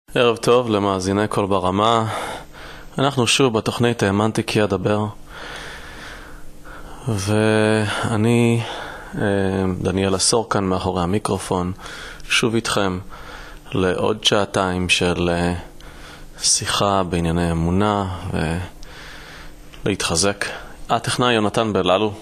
ערב טוב למאזיני קול ברמה. אנחנו שוב בתוכנית האמנתי כי אדבר, ואני דניאל אסור כאן מאחורי המיקרופון שוב איתכם לעוד שעתיים של שיחה בענייני אמונה ולהתחזק. הטכנאי יונתן בללו,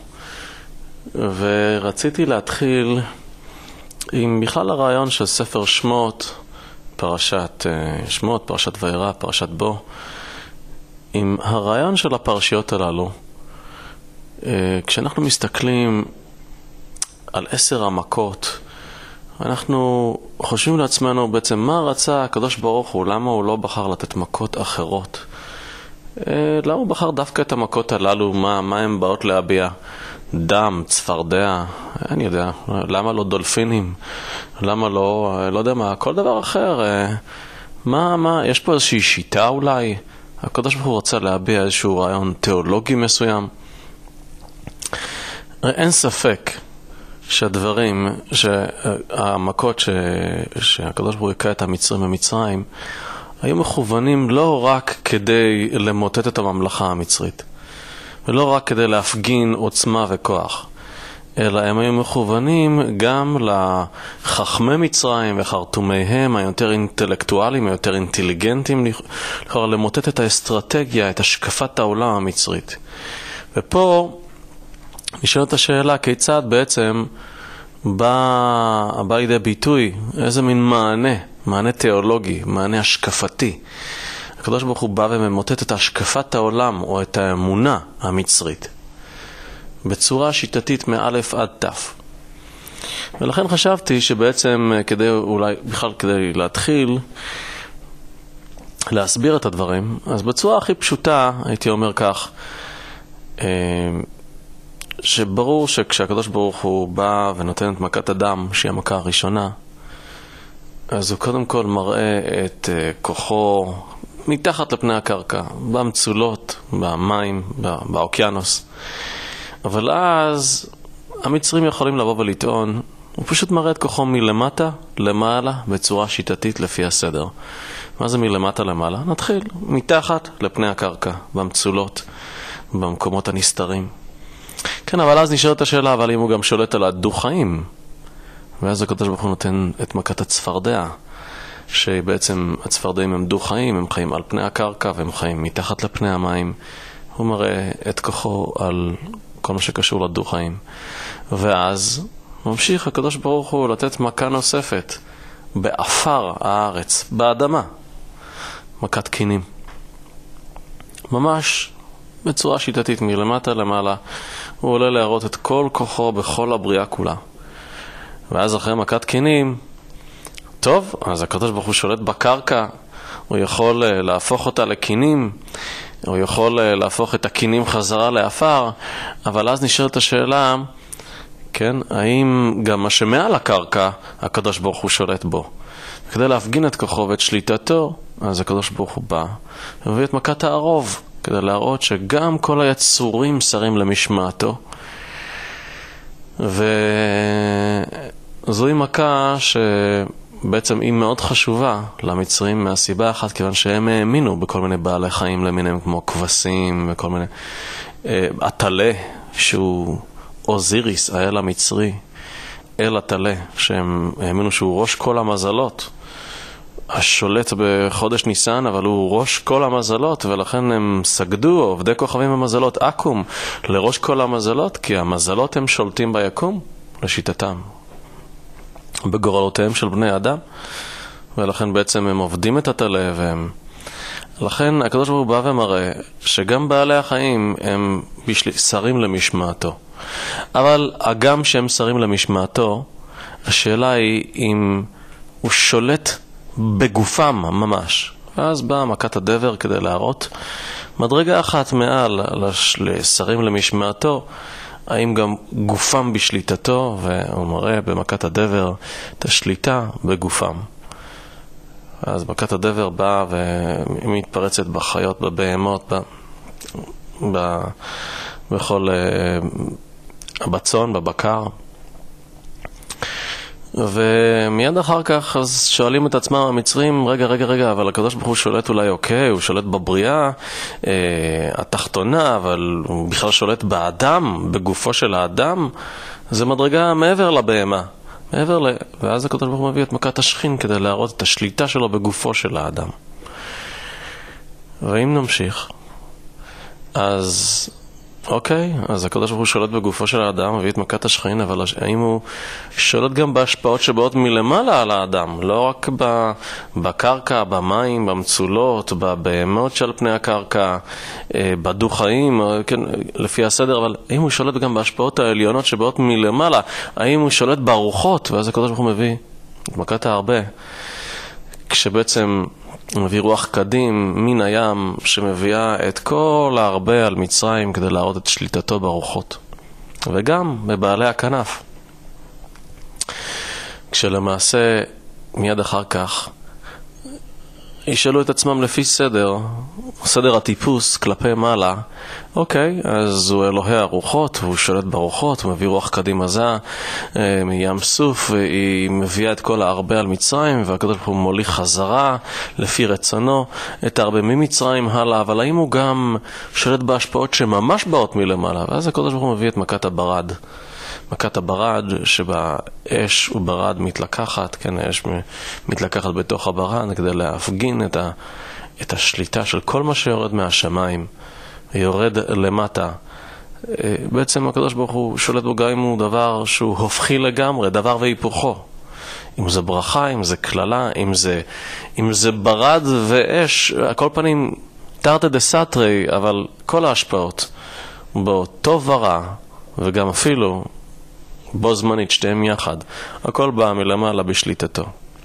ורציתי להתחיל עם בכלל הרעיון של ספר שמות, פרשת שמות, פרשת וירא, פרשת בו, עם הרעיון של הפרשיות הללו. כשאנחנו מסתכלים על 10 המכות, אנחנו חושבים לעצמנו בעצם מה רצה הקדוש ברוך הוא, למה הוא לא בחר לתת מכות אחרות, למה הוא בחר דווקא את המכות הללו, מה הן באות להביע? דם, צפרדע, אני יודע, למה לא דולפינים, למה לא יודע מה, כל דבר אחר, יש פה איזושהי שיטה אולי? הקדוש ברוך הוא רוצה להביע איזשהו רעיון תיאולוגי מסוים. אין ספק שהדברים, שהמכות שהקדוש ברוך הוא הכה את המצרים במצרים, היו מכוונים לא רק כדי למוטט את הממלכה המצרית, ולא רק כדי להפגין עוצמה וכוח, אלא הם היו מכוונים גם לחכמי מצרים וחרטומיהם היותר אינטלקטואליים, היותר אינטליגנטים, למוטט את האסטרטגיה, את השקפת העולם המצרית. ופה נשאלת השאלה, כיצד בעצם בא לידי ביטוי, איזה מין מענה תיאולוגי, מענה השקפתי. הקדוש ברוך הוא בא וממוטט את השקפת העולם או את האמונה המצרית בצורה שיטתית מאלף עד תף. ולכן חשבתי שבעצם כדי להתחיל להסביר את הדברים, אז בצורה הכי פשוטה הייתי אומר כך, שברור שכשהקדוש ברוך הוא בא ונותן את מכת הדם, שהיא המכה הראשונה, אז הוא קודם כל מראה את כוחו מתחת לפני הקרקע, במצולות, במים, באוקיינוס. אבל אז המצרים יכולים לבוא ולטעון, הוא פשוט מראה את כוחו מלמטה למעלה בצורה שיטתית לפי הסדר. מה זה מלמטה למעלה? נתחיל מתחת לפני הקרקע, במצולות, במקומות הנסתרים. כן, אבל אז נשארת השאלה, אבל אם הוא גם שולט על הדו-חיים, ואז הקדוש ברוך הוא נותן את מכת הצפרדע, שבעצם הצפרדעים הם דו-חיים, הם חיים על פני הקרקע והם חיים מתחת לפני המים. הוא מראה את כוחו על כל מה שקשור לדו-חיים. ואז ממשיך הקדוש ברוך הוא לתת מכה נוספת באפר הארץ, באדמה, מכת קינים. ממש בצורה שיטתית מלמטה למעלה, הוא עולה להראות את כל כוחו בכל הבריאה כולה. ואז אחרי מכת קינים, טוב, אז הקדוש ברוך הוא שולט בקרקע, הוא יכול להפוך אותה לקינים, הוא יכול להפוך את הקינים חזרה לאפר, אבל אז נשארת השאלה, כן, האם גם מה שמעל הקרקע, הקדוש ברוך הוא שולט בו. כדי להפגין את כוחו ואת שליטתו, אז הקדוש ברוך הוא בא, והביא את מכת הערוב, כדי להראות שגם כל היצורים שרים למשמעתו. וזוהי מכה שבעצם היא מאוד חשובה למצרים מהסיבה אחת, כיוון שהם האמינו בכל מיני בעלי חיים למיניהם, כמו כבשים וכל מיני עטלה, שהוא אוזיריס, האל המצרי, אל עטלה, שהם האמינו שהוא ראש כל המזלות, השולט בחודש ניסן, אבל הוא ראש כל המזלות, ולכן הם סגדו, עובדי כוכבים המזלות, אקום, לראש כל המזלות, כי המזלות הם שולטים ביקום, לשיטתם, בגורלותיהם של בני אדם, ולכן בעצם הם עובדים את הטלה, לכן הקדוש ברוך הוא בא ומראה שגם בעלי החיים הם שרים למשמעתו. אבל גם שהם שרים למשמעתו, השאלה היא אם הוא שולט בגופם ממש. ואז באה מכת הדבר כדי להראות מדרגה אחת מעל לשרים למשמעתו, האם גם גופם בשליטתו, והוא מראה במכת הדבר את השליטה בגופם. אז מכת הדבר באה והיא מתפרצת בחיות, בבהמות, בכל הבצון, בבקר. ומיד אחר כך אז שואלים את עצמם המצרים, רגע, אבל הקדוש ברוך הוא שולט אולי אוקיי, הוא שולט בבריאה התחתונה, אבל הוא בכלל שולט באדם, בגופו של האדם, זה מדרגה מעבר לבהמה, ואז הקדוש ברוך הוא מביא את מכת השכין כדי להראות את השליטה שלו בגופו של האדם. ואם נמשיך, אז אוקיי, אז הקדוש ברוך הוא שולט בגופו של האדם, מביא את מכת השכין, אבל האם הוא שולט גם בהשפעות שבאות מלמעלה על האדם, לא רק בקרקע, במים, במצולות, בבהמות של פני הקרקע, בדו-חיים, כן, לפי הסדר, אבל האם הוא שולט גם בהשפעות העליונות שבאות מלמעלה, האם הוא שולט ברוחות, ואז הקדוש ברוך הוא מביא את מכת ההרבה, כשבעצם הוא מביא רוח קדים מן הים שמביאה את כל ההרבה על מצרים כדי להראות את שליטתו ברוחות. וגם בבעלי הכנף. כשלמעשה מיד אחר כך ישאלו את עצמם לפי סדר הטיפוס כלפי מעלה. אוקיי, אז הוא אלוהי הרוחות, הוא שולט ברוחות, הוא מביא רוח קדים עזה מים סוף, והיא מביאה את כל ההרבה על מצרים, והקדוש ברוך הוא מוליך חזרה לפי רצונו את ההרבה ממצרים הלאה, אבל האם הוא גם שולט בהשפעות שממש באות מלמעלה? ואז הקדוש ברוך הוא מביא את מכת הברד. מכת הברד שבה אש וברד מתלקחת, כן, האש מתלקחת בתוך הברד כדי להפגין את השליטה של כל מה שיורד מהשמיים, יורד למטה. בעצם הקדוש ברוך הוא שולט בו גם אם הוא דבר שהוא הופכי לגמרי, דבר והיפוכו. אם זה ברכה, אם זה כללה, אם זה ברד ואש, הכל פנים תרתי דסתרי, אבל כל ההשפעות בו טוב ורע, וגם אפילו בו זמנית שתיהם יחד, הכל בא מלמעלה בשליטתו.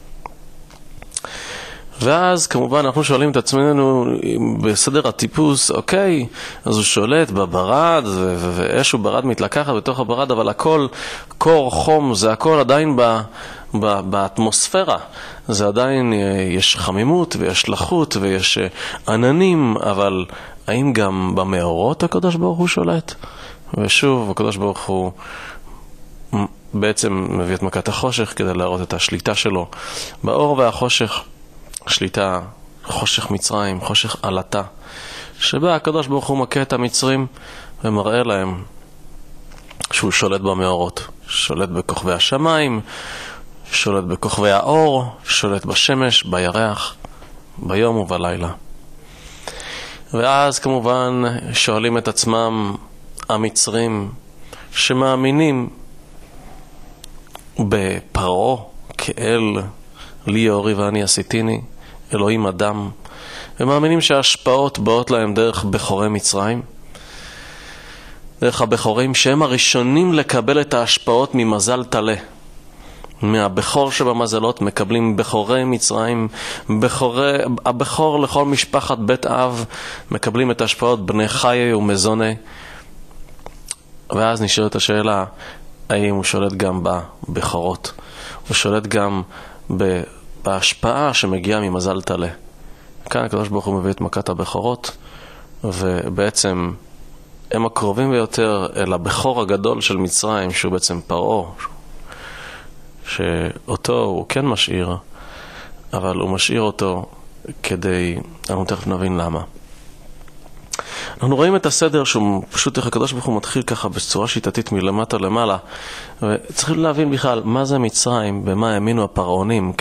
ואז כמובן אנחנו שואלים את עצמנו בסדר הטיפוס, אוקיי, אז הוא שולט בברד, ואש וברד מתלקחת בתוך הברד, אבל הכל, קור, חום, זה הכל עדיין באטמוספירה. זה עדיין, יש חמימות ויש לחות ויש עננים, אבל האם גם במאורות הקדוש ברוך הוא שולט? ושוב, הקדוש ברוך הוא בעצם מביא את מכת החושך כדי להראות את השליטה שלו באור והחושך, שליטה, חושך מצרים, חושך עלתה, שבה הקדוש ברוך הוא מכה את המצרים ומראה להם שהוא שולט במאורות, שולט בכוכבי השמיים, שולט בכוכבי האור, שולט בשמש, בירח, ביום ובלילה. ואז כמובן שואלים את עצמם המצרים שמאמינים בפרעה כאל לי אורי ואני עשיתיני, אלוהים אדם, ומאמינים שההשפעות באות להם דרך בחורי מצרים, דרך הבחורים שהם הראשונים לקבל את ההשפעות ממזל תלה. מהבחור שבמזלות מקבלים בחורי מצרים, הבחור לכל משפחת בית אב מקבלים את ההשפעות בני חיי ומזוני. ואז נשאלת השאלה, האם הוא שולט גם בבחורות? הוא שולט גם בהשפעה שמגיעה ממזל תלה. כאן הקדוש ברוך הוא מביא את מכת הבחורות, ובעצם הם הקרובים ביותר אל הבחור הגדול של מצרים, שהוא בעצם פרעה, שאותו הוא כן משאיר, אבל הוא משאיר אותו כדי, אנחנו תכף נבין למה. אנחנו רואים את הסדר שהוא פשוט איך הקדוש ברוך הוא מתחיל ככה בצורה שיטתית מלמטה למעלה, וצריכים להבין בכלל מה זה מצרים, במה האמינו הפרעונים,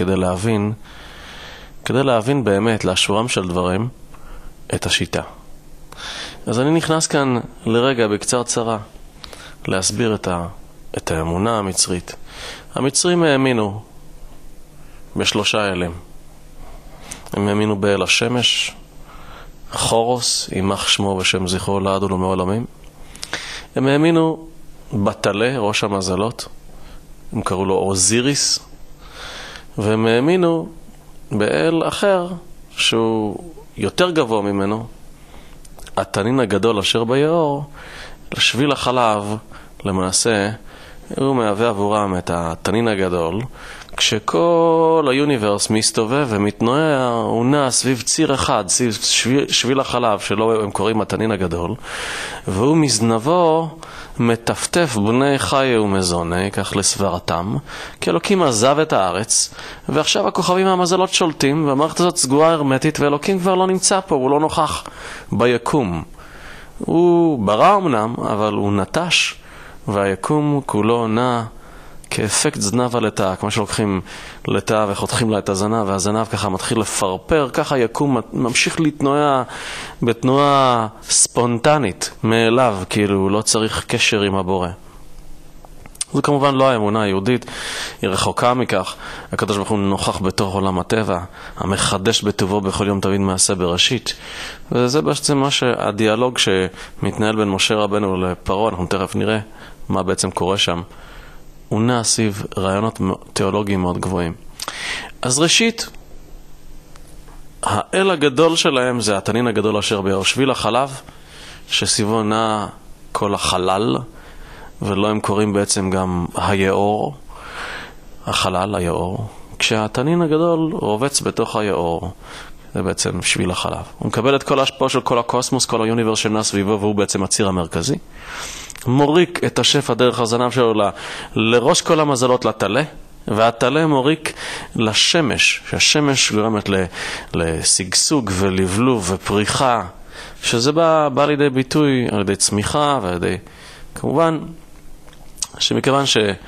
כדי להבין באמת לאשורם של דברים את השיטה. אז אני נכנס כאן לרגע בקצרצרה להסביר את האמונה המצרית. המצרים האמינו בשלושה אלים. הם האמינו באל השמש, חורוס, יימח שמו בשם זכרו לעד ולעולמים. הם האמינו בתלה, ראש המזלות, הם קראו לו אוזיריס, והם האמינו באל אחר שהוא יותר גבוה ממנו, התנין הגדול אשר ביאור, לשביל החלב, למעשה הוא מהווה עבורם את התנין הגדול, כשכל היוניברס מסתובב ומתנועע, הוא נע סביב ציר אחד, סביב שביל החלב, שלו הם קוראים התנין הגדול, והוא מזנבו מטפטף בני חי ומזוני, כך לסברתם, כי אלוקים עזב את הארץ, ועכשיו הכוכבים והמזלות שולטים, והמערכת הזאת סגורה הרמטית, ואלוקים כבר לא נמצא פה, הוא לא נוכח ביקום. הוא ברא אמנם, אבל הוא נטש, והיקום כולו נע כאפקט זנב על לטאה, כמו שלוקחים לטאה וחותכים לה את הזנב, והזנב ככה מתחיל לפרפר, ככה היקום ממשיך להתנוע בתנועה ספונטנית מאליו, כאילו הוא לא צריך קשר עם הבורא. זו כמובן לא האמונה היהודית, היא רחוקה מכך. הקדוש ברוך הוא נוכח בתוך עולם הטבע, המחדש בטובו בכל יום תמיד מעשה בראשית. וזה בעצם מה שהדיאלוג שמתנהל בין משה רבנו לפרעה, אנחנו תכף נראה מה בעצם קורה שם. הוא נע סביב רעיונות תיאולוגיים מאוד גבוהים. אז ראשית, האל הגדול שלהם זה התנין הגדול אשר ביאור, שביל החלב, שסביבו נע כל החלל, ולא הם קוראים בעצם גם היאור, החלל, היאור. כשהתנין הגדול רובץ בתוך היאור, זה בעצם שביל החלב. הוא מקבל את כל ההשפעה של כל הקוסמוס, כל היוניברס שנע סביבו, והוא בעצם הציר המרכזי. מוריק את השפע דרך הזנב שלו לראש כל המזלות לטלה, והטלה מוריק לשמש, שהשמש גורמת לסגסוג ולבלוב ופריחה, שזה בא לידי ביטוי על ידי צמיחה ועל ידי, כמובן, שמכיוון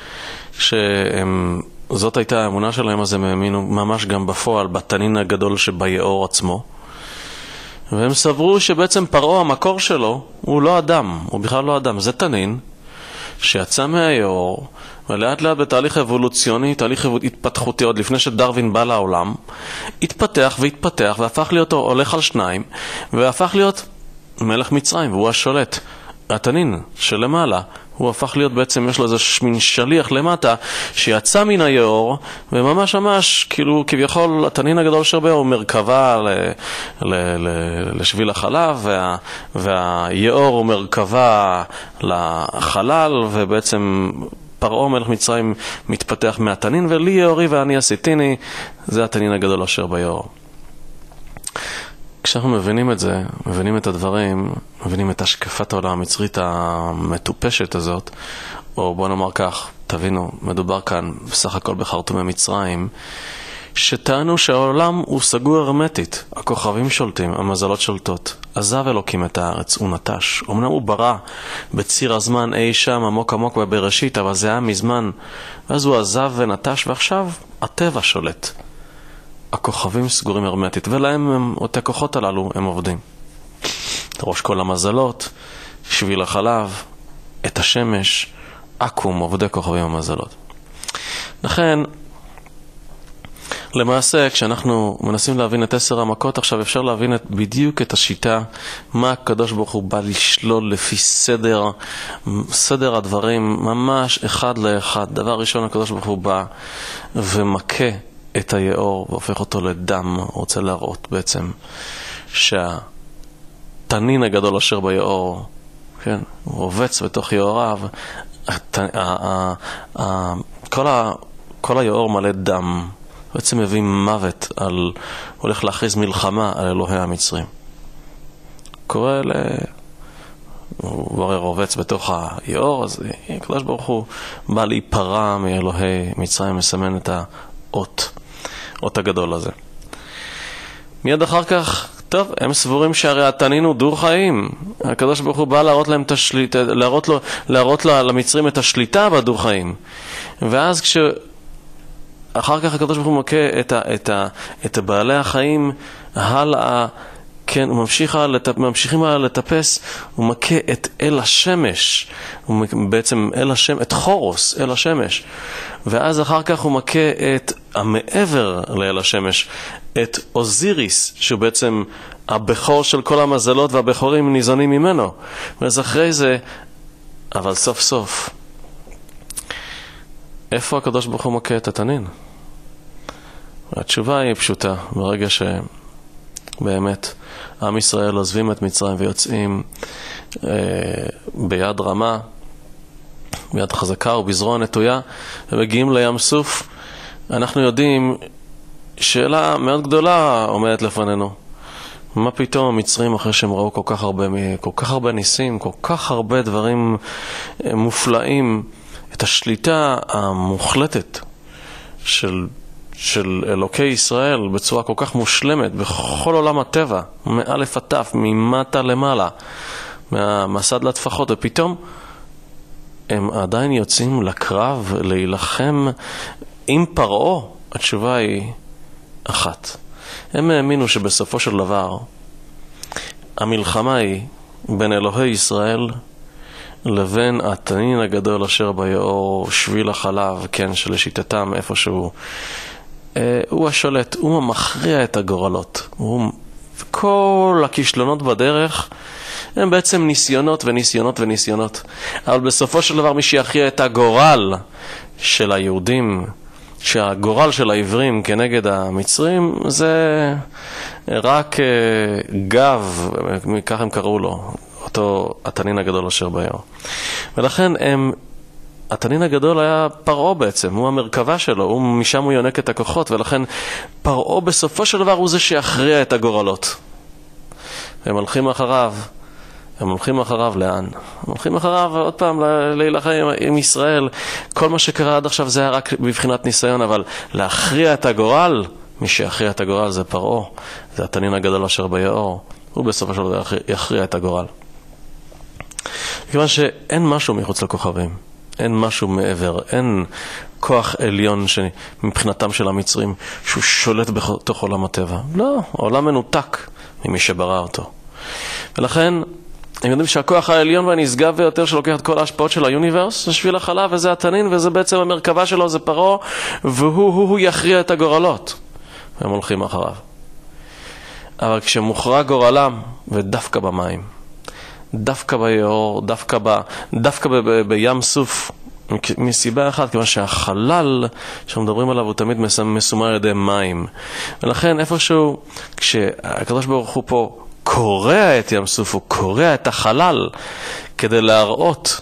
שזאת הייתה האמונה שלהם, אז הם האמינו ממש גם בפועל בתנין הגדול שביאור עצמו, והם סברו שבעצם פרעה המקור שלו הוא לא אדם, הוא בכלל לא אדם, זה תנין שיצא מהיאור, ולאט לאט בתהליך אבולוציוני, תהליך התפתחותי, עוד לפני שדרווין בא לעולם, התפתח והתפתח והפך להיות הולך על שניים, והפך להיות מלך מצרים, והוא השולט. התנין שלמעלה, הוא הפך להיות בעצם, יש לו איזה מין שליח למטה, שיצא מן היאור, וממש ממש, כאילו, כביכול, התנין הגדול שרבה הוא מרכבה לשביל החלב, והיאור הוא מרכבה לחלל, ובעצם פרעה מלך מצרים מתפתח מהתנין, ולי יאורי ואני עשיתיני, זה התנין הגדול אשר ביאור. כשאנחנו מבינים את זה, מבינים את הדברים, מבינים את השקפת העולם המצרית המטופשת הזאת, או בוא נאמר כך, תבינו, מדובר כאן בסך הכל בחרטומי מצרים, שטענו שהעולם הוא סגור הרמטית, הכוכבים שולטים, המזלות שולטות. עזב אלוקים את הארץ, הוא נטש. אמנם הוא ברא בציר הזמן אי שם עמוק עמוק בבראשית, אבל זה היה מזמן, ואז הוא עזב ונטש, ועכשיו הטבע שולט. הכוכבים סגורים הרמטית, ולהם אותי הכוחות הללו הם עובדים. ראש כל המזלות, שביל החלב, את השמש, אקום, עובדי כוכבים המזלות. לכן, למעשה, כשאנחנו מנסים להבין את 10 המכות, עכשיו אפשר להבין בדיוק את השיטה, מה הקדוש ברוך הוא בא לשלול לפי סדר הדברים, ממש אחד לאחד. דבר ראשון, הקדוש ברוך הוא בא ומכה את היאור והופך אותו לדם. הוא רוצה להראות בעצם שהתנין הגדול אשר ביאור, כן, הוא רובץ בתוך יאוריו, כל היאור מלא דם, בעצם מביא מוות, הולך להכריז מלחמה על אלוהי המצרים. קורא הוא הרי רובץ בתוך היאור, אז הקדוש ברוך הוא בא להיפרע מאלוהי מצרים, מסמן את האות הגדול הזה. מיד אחר כך, טוב, הם סבורים שהרי התנין הוא דור חיים. הקדוש ברוך הוא בא להראות להם את השליטה, להראות למצרים את השליטה בדור חיים. ואז אחר כך הקדוש ברוך הוא מכה את בעלי החיים הלאה, כן, הוא ממשיכים לטפס, הוא מכה את אל השמש, הוא בעצם אל השמש, את חורוס, אל השמש, ואז אחר כך הוא מכה את המעבר לאל השמש, את אוזיריס, שהוא בעצם הבכור של כל המזלות, והבכורים ניזונים ממנו. ואז אחרי זה, אבל סוף סוף, איפה הקדוש ברוך הוא מכה את התנין? התשובה היא פשוטה, ברגע שבאמת עם ישראל עוזבים את מצרים ויוצאים ביד רמה, ביד חזקה ובזרוע נטויה, ומגיעים לים סוף, אנחנו יודעים שאלה מאוד גדולה עומדת לפנינו. מה פתאום המצרים אחרי שהם ראו כל כך הרבה ניסים, כל כך הרבה דברים מופלאים, את השליטה המוחלטת של אלוקי ישראל בצורה כל כך מושלמת בכל עולם הטבע, מאלף עד תף, ממטה למעלה, מהמסד לטפחות, ופתאום הם עדיין יוצאים לקרב להילחם עם פרעה. התשובה היא אחת. הם האמינו שבסופו של דבר המלחמה היא בין אלוהי ישראל לבין התנין הגדול אשר ביאור, שביל החלב, כן, שלשיטתם איפשהו. הוא השולט, הוא מכריע את הגורלות. כל הכישלונות בדרך הם בעצם ניסיונות וניסיונות וניסיונות. אבל בסופו של דבר מי שיכריע את הגורל של היהודים, שהגורל של העברים כנגד המצרים, זה רק גב, כך הם קראו לו, אותו התנין הגדול אשר ביאור. ולכן התנין הגדול היה פרעה בעצם, הוא המרכבה שלו, משם הוא יונק את הכוחות, ולכן פרעה בסופו של דבר הוא זה שיכריע את הגורלות. הם הולכים אחריו. הם הולכים אחריו לאן? הם הולכים אחריו עוד פעם להילחם עם ישראל. כל מה שקרה עד עכשיו זה היה רק בבחינת ניסיון, אבל להכריע את הגורל, מי שיכריע את הגורל זה פרעה, זה התנין הגדול אשר ביאור. הוא בסופו של דבר יכריע את הגורל. כיוון שאין משהו מחוץ לכוכבים, אין משהו מעבר, אין כוח עליון מבחינתם של המצרים שהוא שולט בתוך עולם הטבע. לא, העולם מנותק ממי שברא אותו. ולכן הם יודעים שהכוח העליון והנשגב ביותר שלוקח את כל ההשפעות של היוניברס זה שביל החלב, וזה התנין, וזה בעצם המרכבה שלו, זה פרעה, והוא יכריע את הגורלות. והם הולכים אחריו. אבל כשמוכרע גורלם, ודווקא במים, דווקא ביאור, דווקא בים סוף, מסיבה אחת, כיוון שהחלל שאנחנו מדברים עליו הוא תמיד מסומר על ידי מים. ולכן איפשהו, כשהקדוש ברוך הוא פה קורע את ים סוף, הוא קורע את החלל כדי להראות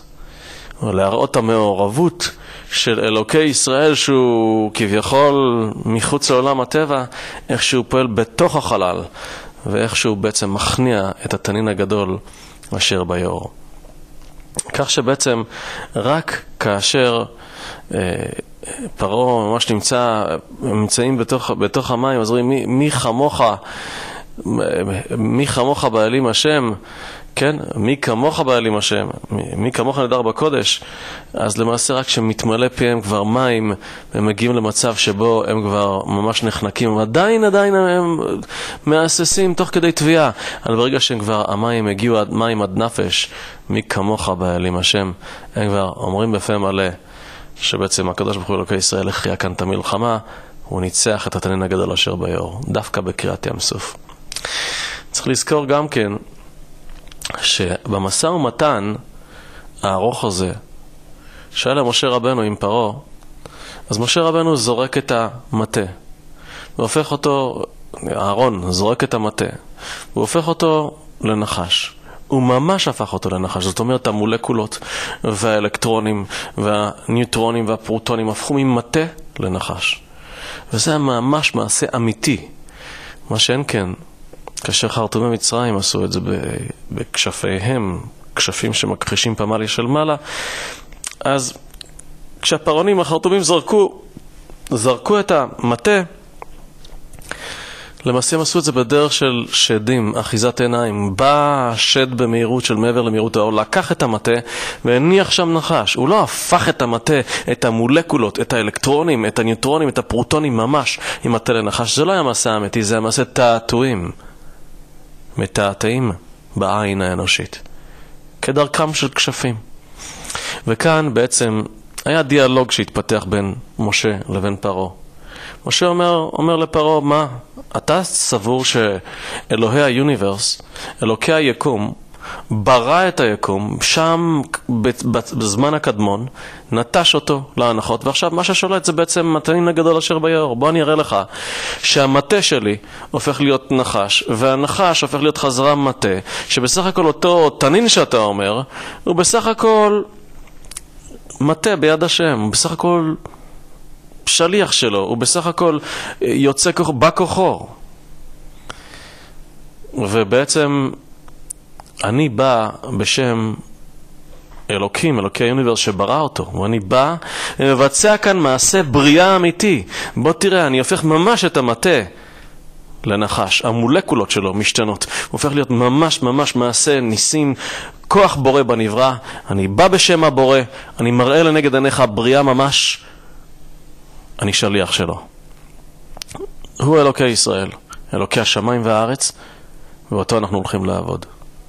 המעורבות של אלוקי ישראל שהוא כביכול מחוץ לעולם הטבע, איך שהוא פועל בתוך החלל ואיך שהוא בעצם מכניע את התנין הגדול אשר ביאור. כך שבעצם רק כאשר פרעה ממש נמצאים בתוך המים, אז רואים מי כמוך באלים השם, כן? מי כמוך באלים השם, מי כמוך נדר בקודש. אז למעשה רק כשמתמלא פיהם כבר מים, הם מגיעים למצב שבו הם כבר ממש נחנקים, עדיין הם מאססים תוך כדי תביעה. אבל ברגע שהם כבר המים הגיעו מים עד נפש, מי כמוך באלים השם, הם כבר אומרים בפה מלא שבעצם הקדוש ברוך הוא אלוקי ישראל הכריע כאן את המלחמה, הוא ניצח את התנין הגדול אשר ביאור, דווקא בקריאת ים סוף. צריך לזכור גם כן שבמשא ומתן הארוך הזה שהיה למשה רבנו עם פרעה, אז משה רבנו זורק את המטה והופך אותו, אהרון זורק את המטה והופך אותו לנחש. הוא ממש הפך אותו לנחש. זאת אומרת, המולקולות והאלקטרונים והניוטרונים והפרוטונים הפכו ממטה לנחש. וזה ממש מעשה אמיתי. מה שאין כן, כאשר חרטומי מצרים עשו את זה בכשפיהם, כשפים שמכחישים פמליה של מעלה, אז כשהפרעונים, החרטומים זרקו את המטה, למעשה הם עשו את זה בדרך של שדים, אחיזת עיניים. בא שד במהירות של מעבר למהירות האור, לקח את המטה והניח שם נחש. הוא לא הפך את המטה, את המולקולות, את האלקטרונים, את הניוטרונים, את הפרוטונים ממש עם מטה לנחש. זה לא היה מעשה אמיתי, זה היה מעשה תעתועים. מתעתעים בעין האנושית. כדרכם של כשפים. וכאן בעצם היה דיאלוג שהתפתח בין משה לבין פרעה. משה אומר לפרעה, מה? אתה סבור שאלוהי היוניברס, אלוקי היקום, ברא את היקום, שם בזמן הקדמון, נטש אותו להנחות, ועכשיו מה ששולט זה בעצם התנין הגדול אשר ביאור. בוא אני אראה לך שהמטה שלי הופך להיות נחש, והנחש הופך להיות חזרה מטה, שבסך הכל אותו תנין שאתה אומר, הוא בסך הכל מטה ביד השם, הוא בסך הכל שליח שלו, הוא בסך הכל יוצא בא כוחו. ובעצם אני בא בשם אלוקים, אלוקי היוניברס שברא אותו, ואני בא ומבצע כאן מעשה בריאה אמיתי. בוא תראה, אני הופך ממש את המטה לנחש, המולקולות שלו משתנות, הוא הופך להיות ממש ממש מעשה ניסים, כוח בורא בנברא. אני בא בשם הבורא, אני מראה לנגד עיניך בריאה ממש, אני שליח שלו. הוא אלוקי ישראל, אלוקי השמיים והארץ, ואותו אנחנו הולכים לעבוד.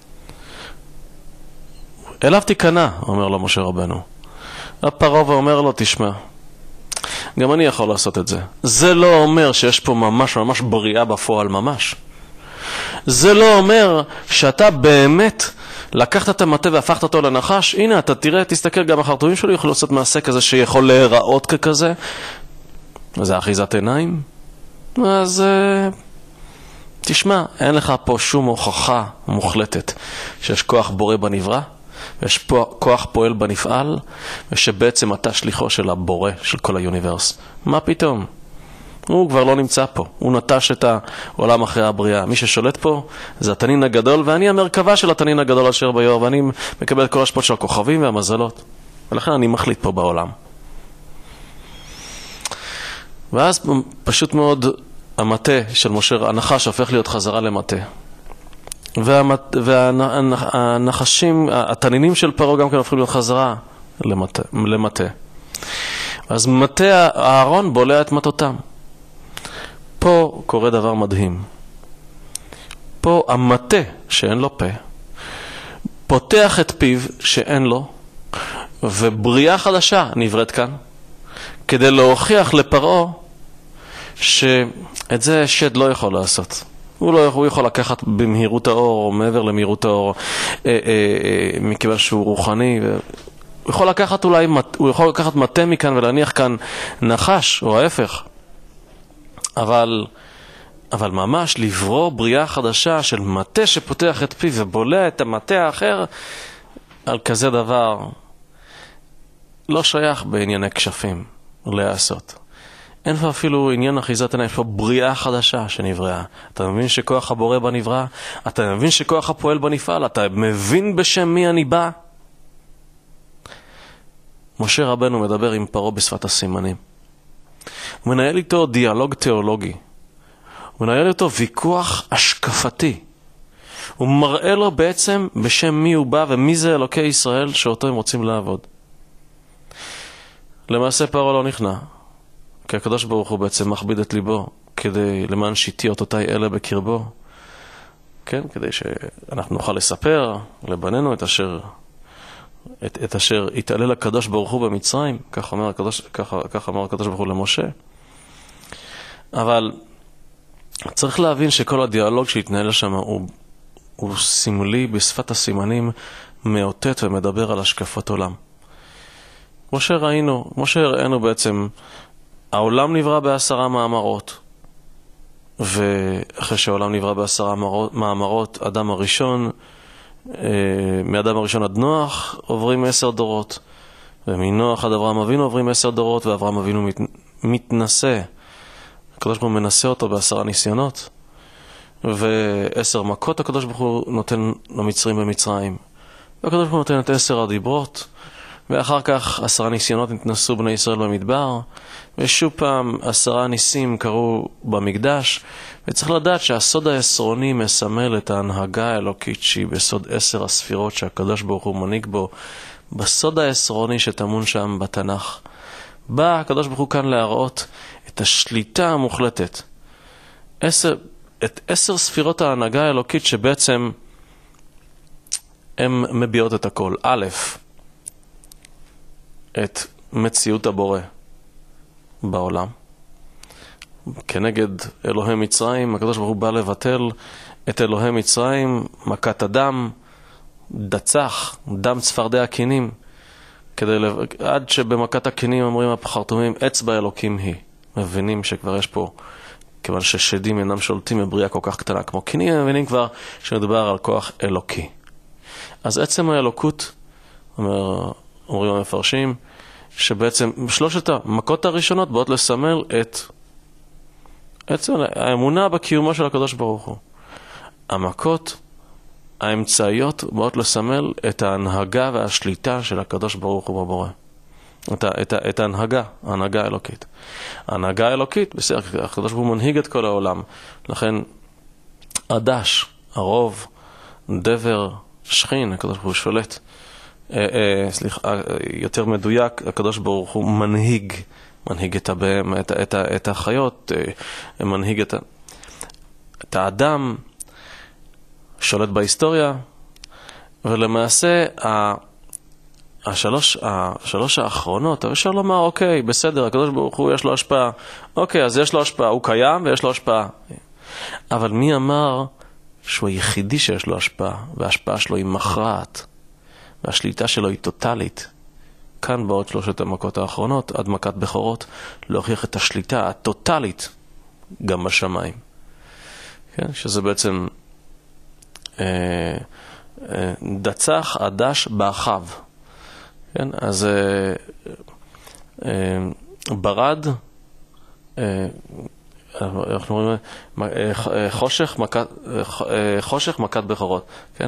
אליו תיכנע, אומר לו משה רבנו. הפרעה ואומר לו, תשמע, גם אני יכול לעשות את זה. זה לא אומר שיש פה ממש ממש בריאה בפועל ממש. זה לא אומר שאתה באמת לקחת את המטה והפכת אותו לנחש. הנה, אתה תראה, תסתכל, גם החרטומים שלי יכולים לעשות מעשה כזה שיכול להיראות ככזה. זה אחיזת עיניים. אז תשמע, אין לך פה שום הוכחה מוחלטת שיש כוח בורא בנברא, ויש פה כוח פועל בנפעל, ושבעצם אתה שליחו של הבורא של כל היוניברס. מה פתאום? הוא כבר לא נמצא פה, הוא נטש את העולם אחרי הבריאה. מי ששולט פה זה התנין הגדול, ואני המרכבה של התנין הגדול אשר ביור, ואני מקבל את כל השפעות של הכוכבים והמזלות, ולכן אני מחליט פה בעולם. ואז פשוט מאוד המטה של משה, הנחש הופך להיות חזרה למטה. והנחשים, התנינים של פרעה גם כן הופכים להיות חזרה למטה. אז מטה הארון בולע את מטותם. פה קורה דבר מדהים. פה המטה שאין לו פה, פותח את פיו שאין לו, ובריאה חדשה נבראת כאן, כדי להוכיח לפרעה שאת זה שד לא יכול לעשות. הוא יכול לקחת במהירות האור, או מעבר למהירות האור, מכיוון שהוא רוחני. הוא יכול לקחת הוא יכול לקחת מטה מכאן ולהניח כאן נחש, או ההפך. אבל ממש לברוא בריאה חדשה של מטה שפותח את פיו ובולע את המטה האחר, על כזה דבר לא שייך בענייני כשפים לעשות. אין פה אפילו עניין אחיזת עיניים, יש פה בריאה חדשה שנבראה. אתה מבין שכוח הבורא בנברא? אתה מבין שכוח הפועל בנפעל? אתה מבין בשם מי אני בא? משה רבנו מדבר עם פרעה בשפת הסימנים. הוא מנהל איתו דיאלוג תיאולוגי. הוא מנהל איתו ויכוח השקפתי. הוא מראה לו בעצם בשם מי הוא בא ומי זה אלוקי ישראל שאותו הם רוצים לעבוד. למעשה פרעה לא נכנע. כי הקדוש ברוך הוא בעצם מכביד את ליבו כדי למען שיטי אותותיי אלה בקרבו, כן, כדי שאנחנו נוכל לספר לבנינו את אשר התעלל הקדוש ברוך הוא במצרים, כך אמר הקדוש ברוך הוא למשה. אבל צריך להבין שכל הדיאלוג שהתנהל שם הוא סמלי בשפת הסימנים, מאותת ומדבר על השקפות עולם. כמו שהראינו בעצם, העולם נברא ב10 מאמרות, ואחרי שהעולם נברא ב10 מאמרות, אדם הראשון, מאדם הראשון עד נוח עוברים 10 דורות, ומנוח עד אברהם אבינו עוברים 10 דורות, ואברהם אבינו מתנסה. הקדוש ברוך הוא מנסה אותו ב10 ניסיונות, ו10 מכות הקדוש ברוך הוא נותן למצרים במצרים, והקדוש ברוך הוא נותן את 10 הדיברות, ואחר כך 10 ניסיונות נתנסו בני ישראל במדבר, ושוב פעם 10 ניסים קרו במקדש. וצריך לדעת שהסוד העשרוני מסמל את ההנהגה האלוקית שהיא בסוד 10 הספירות שהקדוש ברוך הוא מנהיג בו, בסוד העשרוני שטמון שם בתנ"ך. בא הקדוש ברוך הוא כאן להראות את השליטה המוחלטת, את 10 ספירות ההנהגה האלוקית שבעצם הן מביאות את הכל. א', את מציאות הבורא בעולם. כנגד אלוהי מצרים, הקדוש ברוך הוא בא לבטל את אלוהי מצרים, מכת הדם, דצח, דם צפרדע הכינים, עד שבמכת הכינים אומרים החרטומים, אצבע אלוקים היא. מבינים שכבר יש פה, כיוון ששדים אינם שולטים בבריאה כל כך קטנה כמו כינים, הם מבינים כבר שמדובר על כוח אלוקי. אז עצם האלוקות, אומרים המפרשים, שבעצם 3 המכות הראשונות באות לסמל את עצם האמונה בקיומו של הקדוש ברוך הוא. המכות האמצעיות באות לסמל את ההנהגה והשליטה של הקדוש ברוך הוא בבורא. את ההנהגה האלוקית. ההנהגה האלוקית, בסדר, הקדוש ברוך הוא מנהיג את כל העולם. לכן, עדש, הרוב, דבר, שכין, הקדוש ברוך הוא שולט. יותר מדויק, הקדוש ברוך הוא מנהיג את הבהם, את החיות, מנהיג את האדם, שולט בהיסטוריה, ולמעשה השלוש האחרונות, אפשר לומר, אוקיי, בסדר, הקדוש ברוך הוא יש לו השפעה. אוקיי, אז יש לו השפעה, הוא קיים ויש לו השפעה. אבל מי אמר שהוא היחידי שיש לו השפעה, וההשפעה שלו היא מכרעת, והשליטה שלו היא טוטלית? כאן באות שלושת המכות האחרונות, עד מכת בכורות, להוכיח את השליטה הטוטלית גם בשמיים. כן? שזה בעצם דצח, עדש, באחיו. כן? אז ברד, אנחנו רואים חושך מכת בכורות, כן?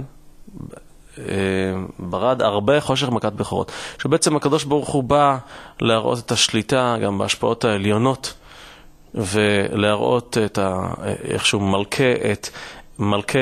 ברד הרבה, חושך מכת בכורות. שבעצם הקדוש ברוך הוא בא להראות את השליטה גם בהשפעות העליונות, ולהראות איך שהוא מלכה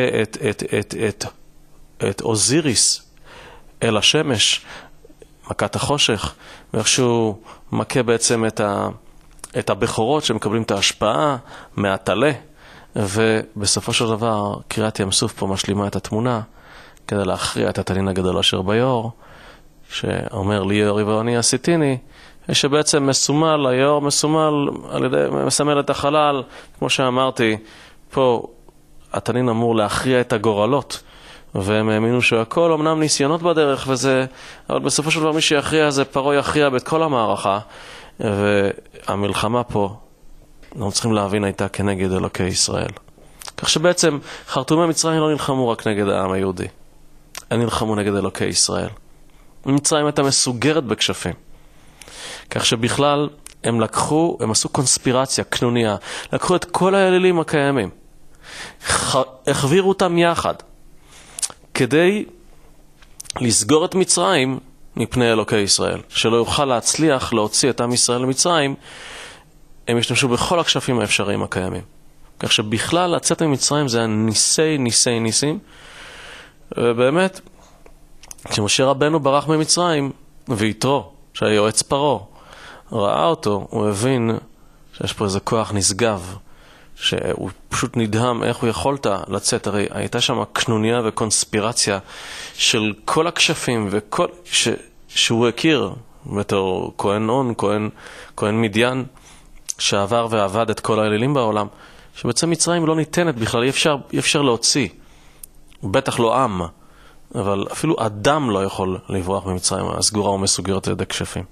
את אוזיריס אל השמש, מכת החושך, ואיך שהוא מכה בעצם את הבכורות שמקבלים את ההשפעה מהטלה, ובסופו של דבר קריאת ים סוף פה משלימה את התמונה, כדי להכריע את התנין הגדול אשר ביור, שאומר לי יורי ואני עשיתיני, שבעצם מסומל, היור מסומל על ידי, מסמל את החלל, כמו שאמרתי, פה התנין אמור להכריע את הגורלות, והם האמינו שהכל אמנם ניסיונות בדרך וזה, אבל בסופו של דבר מי שיכריע זה פרעה יכריע בית כל המערכה, והמלחמה פה, אנחנו צריכים להבין, הייתה כנגד אלוקי ישראל. כך שבעצם חרטומי מצרים לא נלחמו רק נגד העם היהודי, הם נלחמו נגד אלוקי ישראל. מצרים הייתה מסוגרת בכשפים. כך שבכלל הם עשו קונספירציה, קנוניה, לקחו את כל האלילים הקיימים, החבירו אותם יחד, כדי לסגור את מצרים מפני אלוקי ישראל, שלא יוכל להצליח להוציא את עם ישראל למצרים. הם השתמשו בכל הכשפים האפשריים הקיימים. כך שבכלל לצאת ממצרים זה היה ניסים. ובאמת, כשמשה רבנו ברח ממצרים, ויתרו, שהיה יועץ פרעה, ראה אותו, הוא הבין שיש פה איזה כוח נשגב, שהוא פשוט נדהם איך הוא יכולת לצאת. הרי הייתה שם קנוניה וקונספירציה של כל הכשפים, וכל שהוא הכיר בתור כהן און, כהן מדיין, שעבר ועבד את כל האלילים בעולם, שבעצם מצרים לא ניתנת בכלל, אי אפשר להוציא, בטח לא עם, אבל אפילו אדם לא יכול לברוח ממצרים, הסגורה ומסוגרת על ידי כשפים.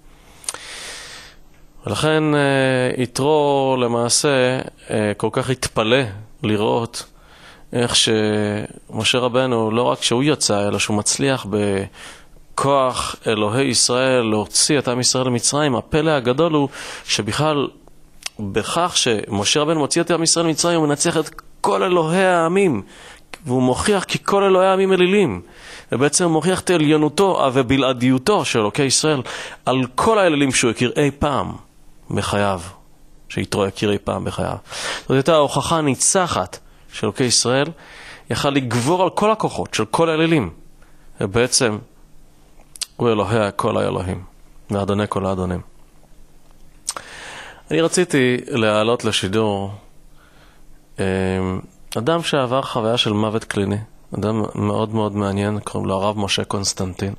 ולכן יתרו למעשה כל כך התפלא לראות איך שמשה רבנו, לא רק שהוא יצא, אלא שהוא מצליח בכוח אלוהי ישראל להוציא את עם ישראל למצרים. הפלא הגדול הוא שבכלל בכך שמשה רבנו מוציא את עם ישראל למצרים, הוא מנצח את כל אלוהי העמים, והוא מוכיח כי כל אלוהי העמים אלילים, ובעצם הוא מוכיח את עליונותו ובלעדיותו של אלוקי ישראל על כל האלילים שהוא הכיר אי פעם בחייו, שיתרו הכיר אי פעם בחייו. זאת הייתה ההוכחה הניצחת של אלוקי ישראל, יכל לגבור על כל הכוחות של כל האלילים, ובעצם הוא אלוהי כל האלוהים ואדוני כל האדונים. אני רציתי להעלות לשידור אדם שעבר חוויה של מוות קליני, אדם מאוד מאוד מעניין, קוראים לו הרב משה קונסטנטין,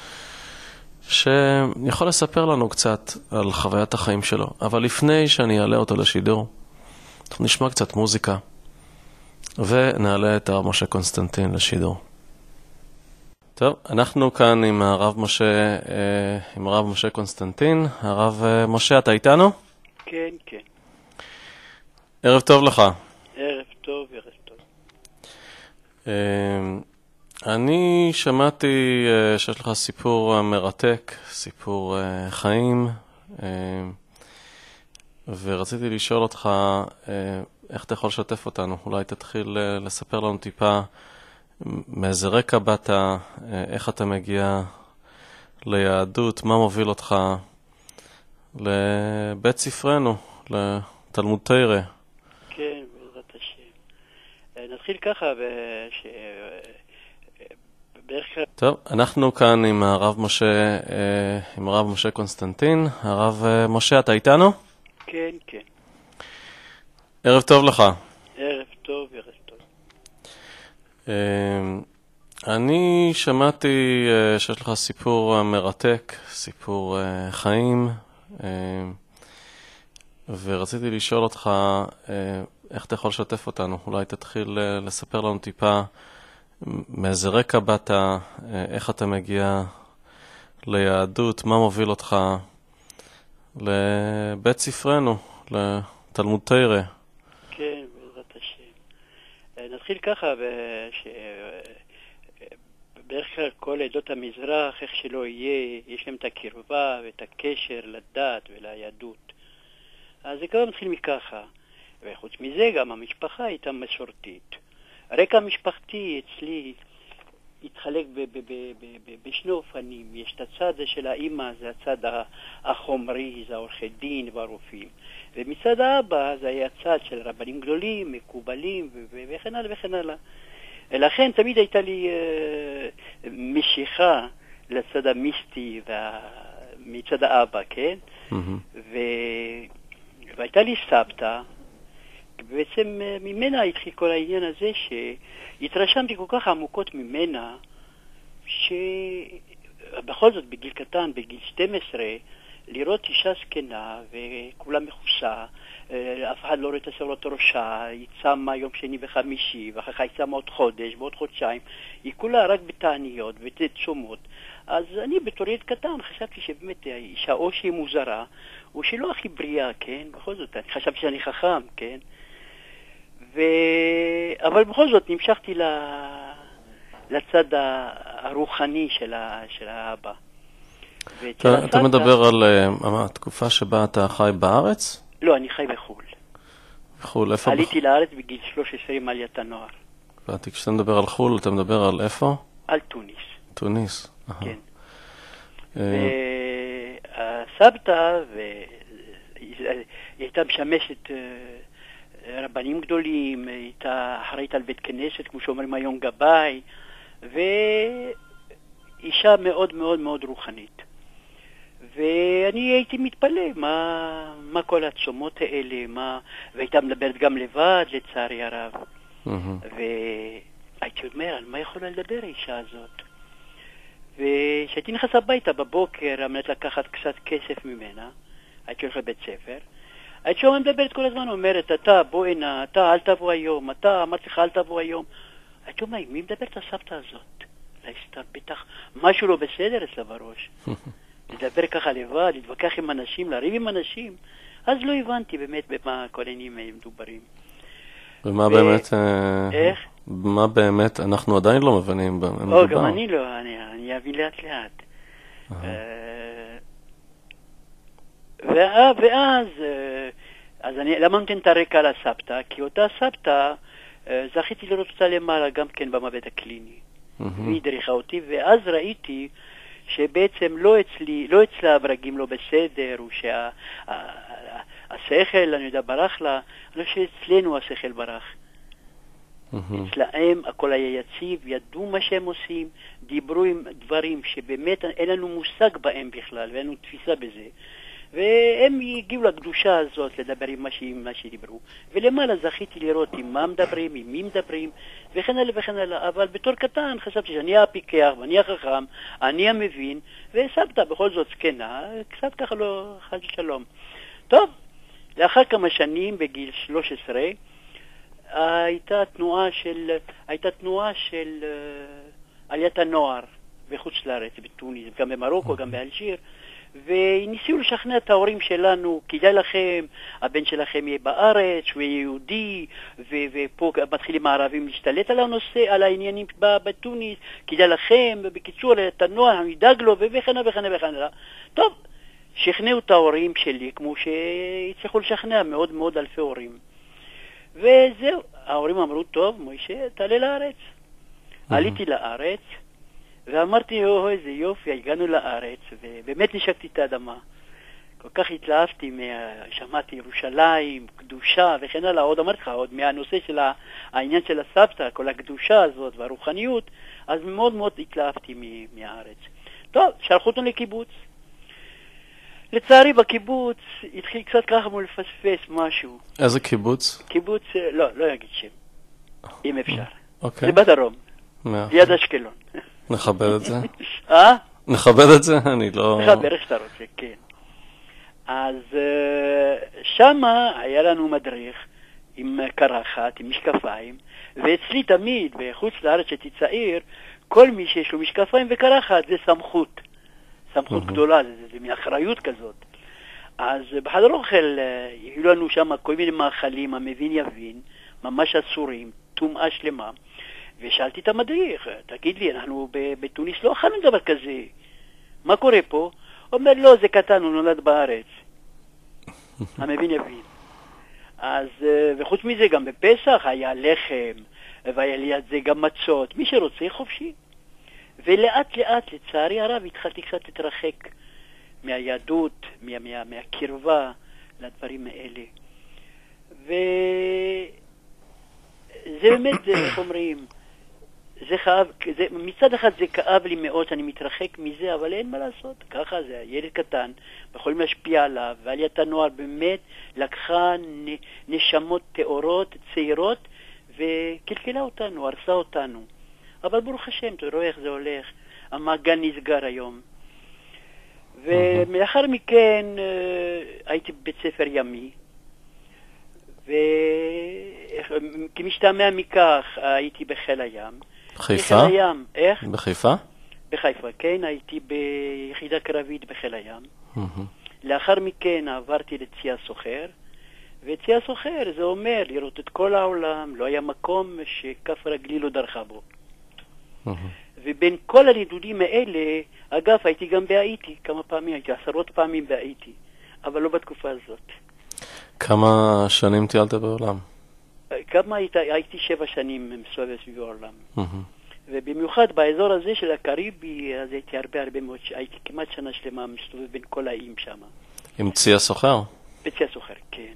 שיכול לספר לנו קצת על חוויית החיים שלו. אבל לפני שאני אעלה אותו לשידור, אנחנו נשמע קצת מוזיקה, ונעלה את הרב משה קונסטנטין לשידור. טוב, אנחנו כאן עם הרב משה קונסטנטין. הרב משה, אתה איתנו? כן, כן. ערב טוב לך. ערב טוב, ערב טוב. אני שמעתי שיש לך סיפור מרתק, סיפור חיים, ורציתי לשאול אותך איך אתה יכול לשתף אותנו? אולי תתחיל לספר לנו טיפה מאיזה רקע באת, איך אתה מגיע ליהדות, מה מוביל אותך לבית ספרנו, לתלמוד תורה. כן, בעזרת השם. נתחיל ככה, בדרך כלל... טוב, אנחנו כאן עם הרב משה, עם הרב משה קונסטנטין. הרב משה, אתה איתנו? כן, כן. ערב טוב לך. ערב טוב, ערב טוב. אני שמעתי שיש לך סיפור מרתק, סיפור חיים, ורציתי לשאול אותך איך אתה יכול לשתף אותנו. אולי תתחיל לספר לנו טיפה מאיזה רקע באת, איך אתה מגיע ליהדות, מה מוביל אותך לבית ספרנו, לתלמוד תורה. כן, בעזרת השם. נתחיל ככה, בדרך כלל כל עדות המזרח, איך שלא יהיה, יש להם את הקרבה ואת הקשר לדת וליהדות. אז זה כבר מתחיל מככה. וחוץ מזה גם המשפחה הייתה מסורתית. הרקע המשפחתי אצלי התחלק בשני אופנים. יש את הצד של האמא, זה הצד החומרי, זה העורכי דין והרופאים. ומצד האבא זה היה הצד של רבנים גדולים, מקובלים וכן הלאה וכן הלאה. לכן תמיד הייתה לי משיכה לצד המיסטי מצד האבא, כן? והייתה לי סבתא, בעצם ממנה התחיל כל העניין הזה שהתרשמתי כל כך עמוקות ממנה, שבכל זאת בגיל קטן, בגיל 12, לראות אישה זקנה וכולה מכוסה, אף אחד לא רואה את השערות ראשה, היא צמה יום שני וחמישי, ואחר כך היא צמה עוד חודש ועוד חודשיים, היא כולה רק בתעניות ותצומות. אז אני בתור ילד קטן חשבתי שבאמת האישה או שהיא מוזרה, או שהיא לא הכי בריאה, כן? בכל זאת, אני חשבתי שאני חכם, כן? אבל בכל זאת נמשכתי לצד הרוחני של האבא. אתה מדבר על התקופה שבה אתה חי בארץ? לא, אני חי בחו"ל. בחו"ל, איפה? עליתי לארץ בגיל 13 עם עליית הנוער. כשאתה מדבר על חו"ל, אתה מדבר על איפה? על תוניס. תוניס. כן. והסבתא, היא הייתה משמשת רבנים גדולים, הייתה אחראית על בית כנסת, כמו שאומרים היום גבאי, ואישה מאוד מאוד מאוד רוחנית. ואני הייתי מתפלא מה כל הצומות האלה, והייתה מדברת גם לבד, לצערי הרב. והייתי אומר, על מה יכולה לדבר האישה הזאת? וכשהייתי נכנס הביתה בבוקר, אמרת לקחת קצת כסף ממנה, הייתי הולך לבית ספר, הייתי שומע מדברת כל הזמן, אומרת, אתה בוא הנה, אתה אל תבוא היום, אתה אמרת לך אל תבוא היום. הייתי אומר, מי מדברת הסבתא הזאת? להסתר בטח, משהו לא בסדר אצלה בראש. לדבר ככה לבד, להתווכח עם אנשים, לריב עם אנשים. אז לא הבנתי באמת במה כל העניינים מדוברים. ומה באמת... איך? מה באמת אנחנו עדיין לא מבינים? גם אני לא, אני אבין לאט לאט. אז למה נותן את הרקע לסבתא? כי אותה סבתא, זכיתי לראות אותה למעלה גם כן במוות הקליני. והיא דריכה אותי, ואז ראיתי שבעצם לא אצלה הברגים לא בסדר, או שהשכל, אני יודע, ברח לה, אני חושב שאצלנו השכל ברח. אצלהם הכל היה יציב, ידעו מה שהם עושים, דיברו עם דברים שבאמת אין לנו מושג בהם בכלל, ואין לנו תפיסה בזה. והם הגיעו לקדושה הזאת לדבר עם מה שדיברו. ולמעלה זכיתי לראות עם מה מדברים, עם מי מדברים, וכן הלאה וכן הלאה. אבל בתור קטן חשבתי שאני הפיקח ואני החכם, אני המבין, וסבתא בכל זאת זקנה, קצת ככה לא חד שלום. טוב, לאחר כמה שנים, בגיל 13, הייתה תנועה של עליית הנוער בחוץ לארץ, בתוניס, גם במרוקו, גם באלג'יר, וניסו לשכנע את ההורים שלנו, כדאי לכם, הבן שלכם יהיה בארץ, הוא יהיה יהודי, ופה מתחילים הערבים להשתלט על הנושא, על העניינים בתוניס, כדאי לכם, ובקיצור, את הנוער, נדאג לו, וכן הלאה. טוב, שכנעו את ההורים שלי, כמו שהצליחו לשכנע מאוד מאוד אלפי הורים. וזהו, ההורים אמרו, טוב, מוישה, תעלה לארץ. עליתי לארץ, ואמרתי, איזה יופי, הגענו לארץ, ובאמת נשקתי את האדמה. כל כך התלהבתי, שמעתי ירושלים, קדושה וכן הלאה, עוד אמרתי לך, עוד מהנושא של העניין של הסבתא, כל הקדושה הזאת והרוחניות, אז מאוד מאוד התלהבתי מהארץ. טוב, שלחו אותנו לקיבוץ. לצערי בקיבוץ התחיל קצת ככה מול לפספס משהו. איזה קיבוץ? קיבוץ, לא אגיד שם, אם אפשר. אוקיי. זה בדרום, ליד אשקלון. נכבד את זה? נכבד את זה? אני לא... נכבד איך שאתה רוצה, כן. אז שמה היה לנו מדריך עם קרחת, עם משקפיים, ואצלי תמיד, בחוץ לארץ שהייתי צעיר, כל מי שיש לו משקפיים וקרחת זה סמכות. סמכות גדולה, זה מאחריות כזאת. אז בחדר אוכל היו לנו שם כל מיני מאכלים, המבין יבין, ממש אסורים, טומאה שלמה. ושאלתי את המדריך, תגיד לי, אנחנו בתוניס לא אכלנו דבר כזה. מה קורה פה? אומר, לא, זה קטן, הוא נולד בארץ. המבין יבין. אז, וחוץ מזה, גם בפסח היה לחם, והיה ליד זה גם מצות. מי שרוצה, חופשי. ולאט לאט, לצערי הרב, התחלתי קצת להתרחק מהיהדות, מהקרבה לדברים האלה. וזה באמת, איך אומרים, זה כאב, מצד אחד זה כאב לי מאוד שאני מתרחק מזה, אבל אין מה לעשות, ככה זה, ילד קטן, יכולים להשפיע עליו, ועליית הנוער באמת לקחה נשמות תאורות, צעירות, וקלקלה אותנו, הרסה אותנו. אבל ברוך השם, אתה רואה איך זה הולך, המעגל נסגר היום. ומאחר מכן הייתי בבית ספר ימי, וכמשתמע מכך הייתי בחיל הים. חיפה? בחיל הים, איך? בחיפה? בחיפה, כן, הייתי ביחידה קרבית בחיל הים. לאחר מכן עברתי לצי הסוחר, וצי הסוחר זה אומר לראות את כל העולם, לא היה מקום שכף רגלי לא דרכה בו. ובין כל הנידודים האלה, אגב, הייתי גם בהאיטי כמה פעמים, הייתי 10 פעמים בהאיטי, אבל לא בתקופה הזאת. כמה שנים טיילת בעולם? הייתי 7 שנים מסובב סביב העולם. ובמיוחד באזור הזה של הקריבי, אז הייתי הרבה מאוד, הייתי כמעט שנה שלמה מסתובב בין כל האיים שם. עם צי הסוחר? בצי הסוחר, כן.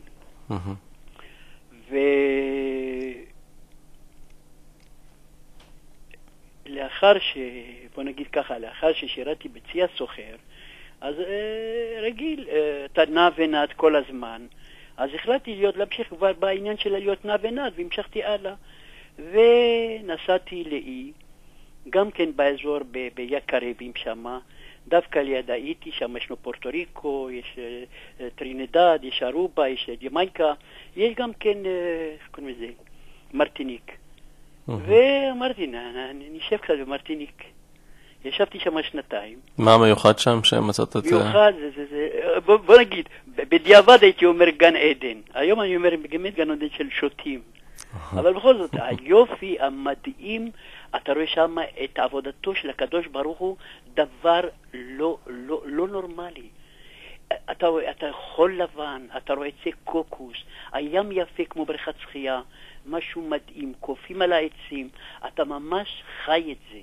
בוא נגיד ככה, לאחר ששירתי בצי הסוחר, אז רגיל, אתה נע ונד כל הזמן, אז החלטתי להמשיך כבר בעניין של להיות נע ונד, והמשכתי הלאה, ונסעתי לאי, גם כן באזור באי הקריבים שם, דווקא ליד האיטי, שם ישנו פורטו ריקו, יש טרינדד, יש ארובה, יש ג'מייקה, יש גם כן, קוראים לזה, מרטיניק. ואמרתי, נשב קצת במרטיניק. ישבתי שם 2 מה מיוחד שם שמצאת את... מיוחד, בוא נגיד, בדיעבד הייתי אומר גן עדן. היום אני אומר באמת גן עדן של שוטים. אבל בכל זאת, היופי המדהים, אתה רואה שם את עבודתו של הקדוש ברוך הוא, דבר לא נורמלי. אתה רואה, אתה חול לבן, אתה רואה עצי קוקוס, הים יפה כמו בריכת שחייה, משהו מדהים, קופים על העצים, אתה ממש חי את זה.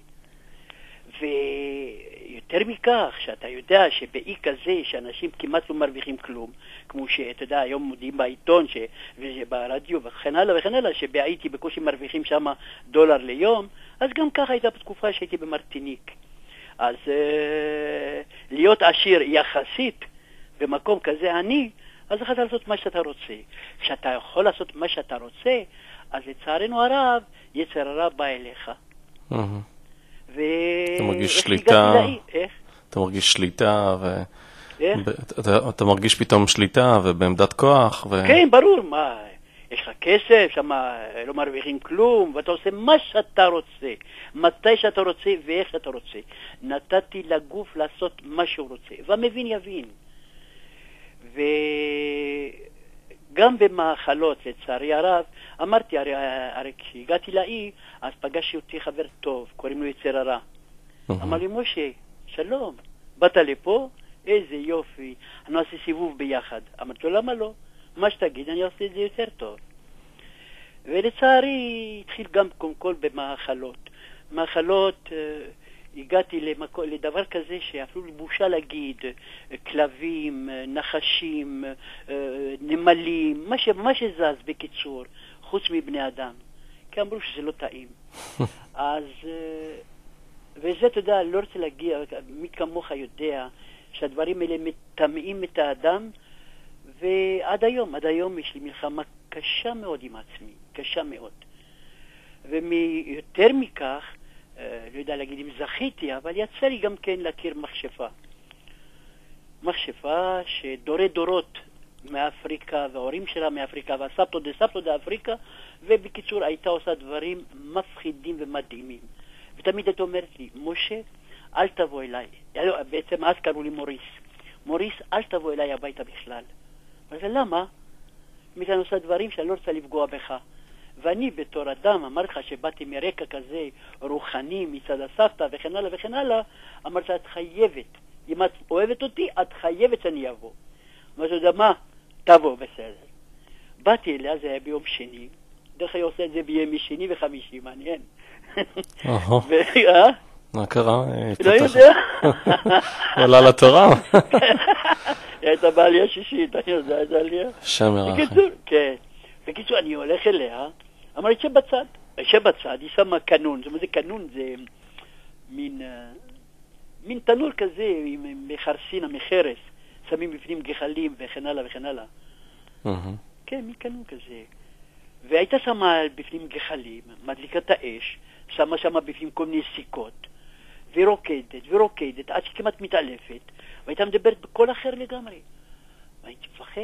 ויותר מכך, שאתה יודע שבאי כזה שאנשים כמעט לא מרוויחים כלום, כמו שאתה יודע, היום מודיעים בעיתון וברדיו וכן הלאה וכן הלאה, שבאיתי בקושי מרוויחים שם $1 ליום, אז גם ככה הייתה בתקופה שהייתי במרטיניק. אז להיות עשיר יחסית במקום כזה עני, אז יכולת לעשות מה שאתה רוצה. כשאתה יכול לעשות מה שאתה רוצה, אז לצערנו הרב, יצר הרע בא אליך. אתה מרגיש שליטה, אתה מרגיש שליטה, אתה מרגיש פתאום שליטה ובעמדת כוח. כן, ברור, מה, יש לך כסף, שם לא מרוויחים כלום, ואתה עושה מה שאתה רוצה, מתי שאתה רוצה ואיך שאתה רוצה. נתתי לגוף לעשות מה שהוא רוצה, והמבין יבין. וגם במאכלות, לצערי הרב, אמרתי, הרי כשהגעתי לאי, אז פגשתי אותי חבר טוב, קוראים לו יצר הרע. אמר לי, משה, שלום, באת לפה? איזה יופי, אני עושה סיבוב ביחד. אמרתי לו, למה לא? מה שתגיד, אני עושה את זה יותר טוב. ולצערי התחיל גם קודם כל במאכלות. מאכלות, הגעתי לדבר כזה שאפילו בושה להגיד, כלבים, נחשים, נמלים, מה שזז בקיצור, חוץ מבני אדם. כי אמרו שזה לא טעים. אז, וזה, אתה יודע, לא רוצה להגיע, מי כמוך יודע שהדברים האלה מטמאים את האדם, ועד היום יש לי מלחמה קשה מאוד עם עצמי, קשה מאוד. ויותר מכך, לא יודע להגיד אם זכיתי, אבל יצא לי גם כן להכיר מכשפה. מכשפה שדורי דורות מאפריקה, וההורים שלה מאפריקה, והסבתות דסבתות דאפריקה, ובקיצור הייתה עושה דברים מפחידים ומדהימים. ותמיד את אומרת לי, משה, אל תבוא אליי. בעצם אז קראו לי מוריס. מוריס, אל תבוא אליי הביתה בכלל. אבל למה? אני עושה דברים שאני לא רוצה לפגוע בך. ואני בתור אדם, אמרתי לך שבאתי מרקע כזה רוחני מצד הסבתא וכן הלאה וכן הלאה, אמרתי לה, את חייבת. אם את אוהבת אותי, את חייבת שאני אבוא. אמרתי לה, מה? תבוא, בסדר. באתי אליה, זה היה ביום שני. דרך כלל עושה את זה בימי שני וחמישי, מעניין. מה קרה? לא יודע. עולה לתורה. היא הייתה בעלייה שישית, אני יודע איזה עלייה. שם ירחם. בקיצור, כן. בקיצור, אני הולך אליה, אמרתי שבצד, היא שמה קנון. זאת אומרת, זה קנון, זה מין תנור כזה, מחרסינה, מחרס, שמים בפנים גחלים וכן הלאה וכן הלאה. כן, מין קנון כזה. והייתה שמה בפנים גחלים, מדליקה את האש, שמה בפנים כל מיני סיכות, ורוקדת, עד שכמעט מתעלפת, והייתה מדברת בקול אחר לגמרי. והייתי מפחד.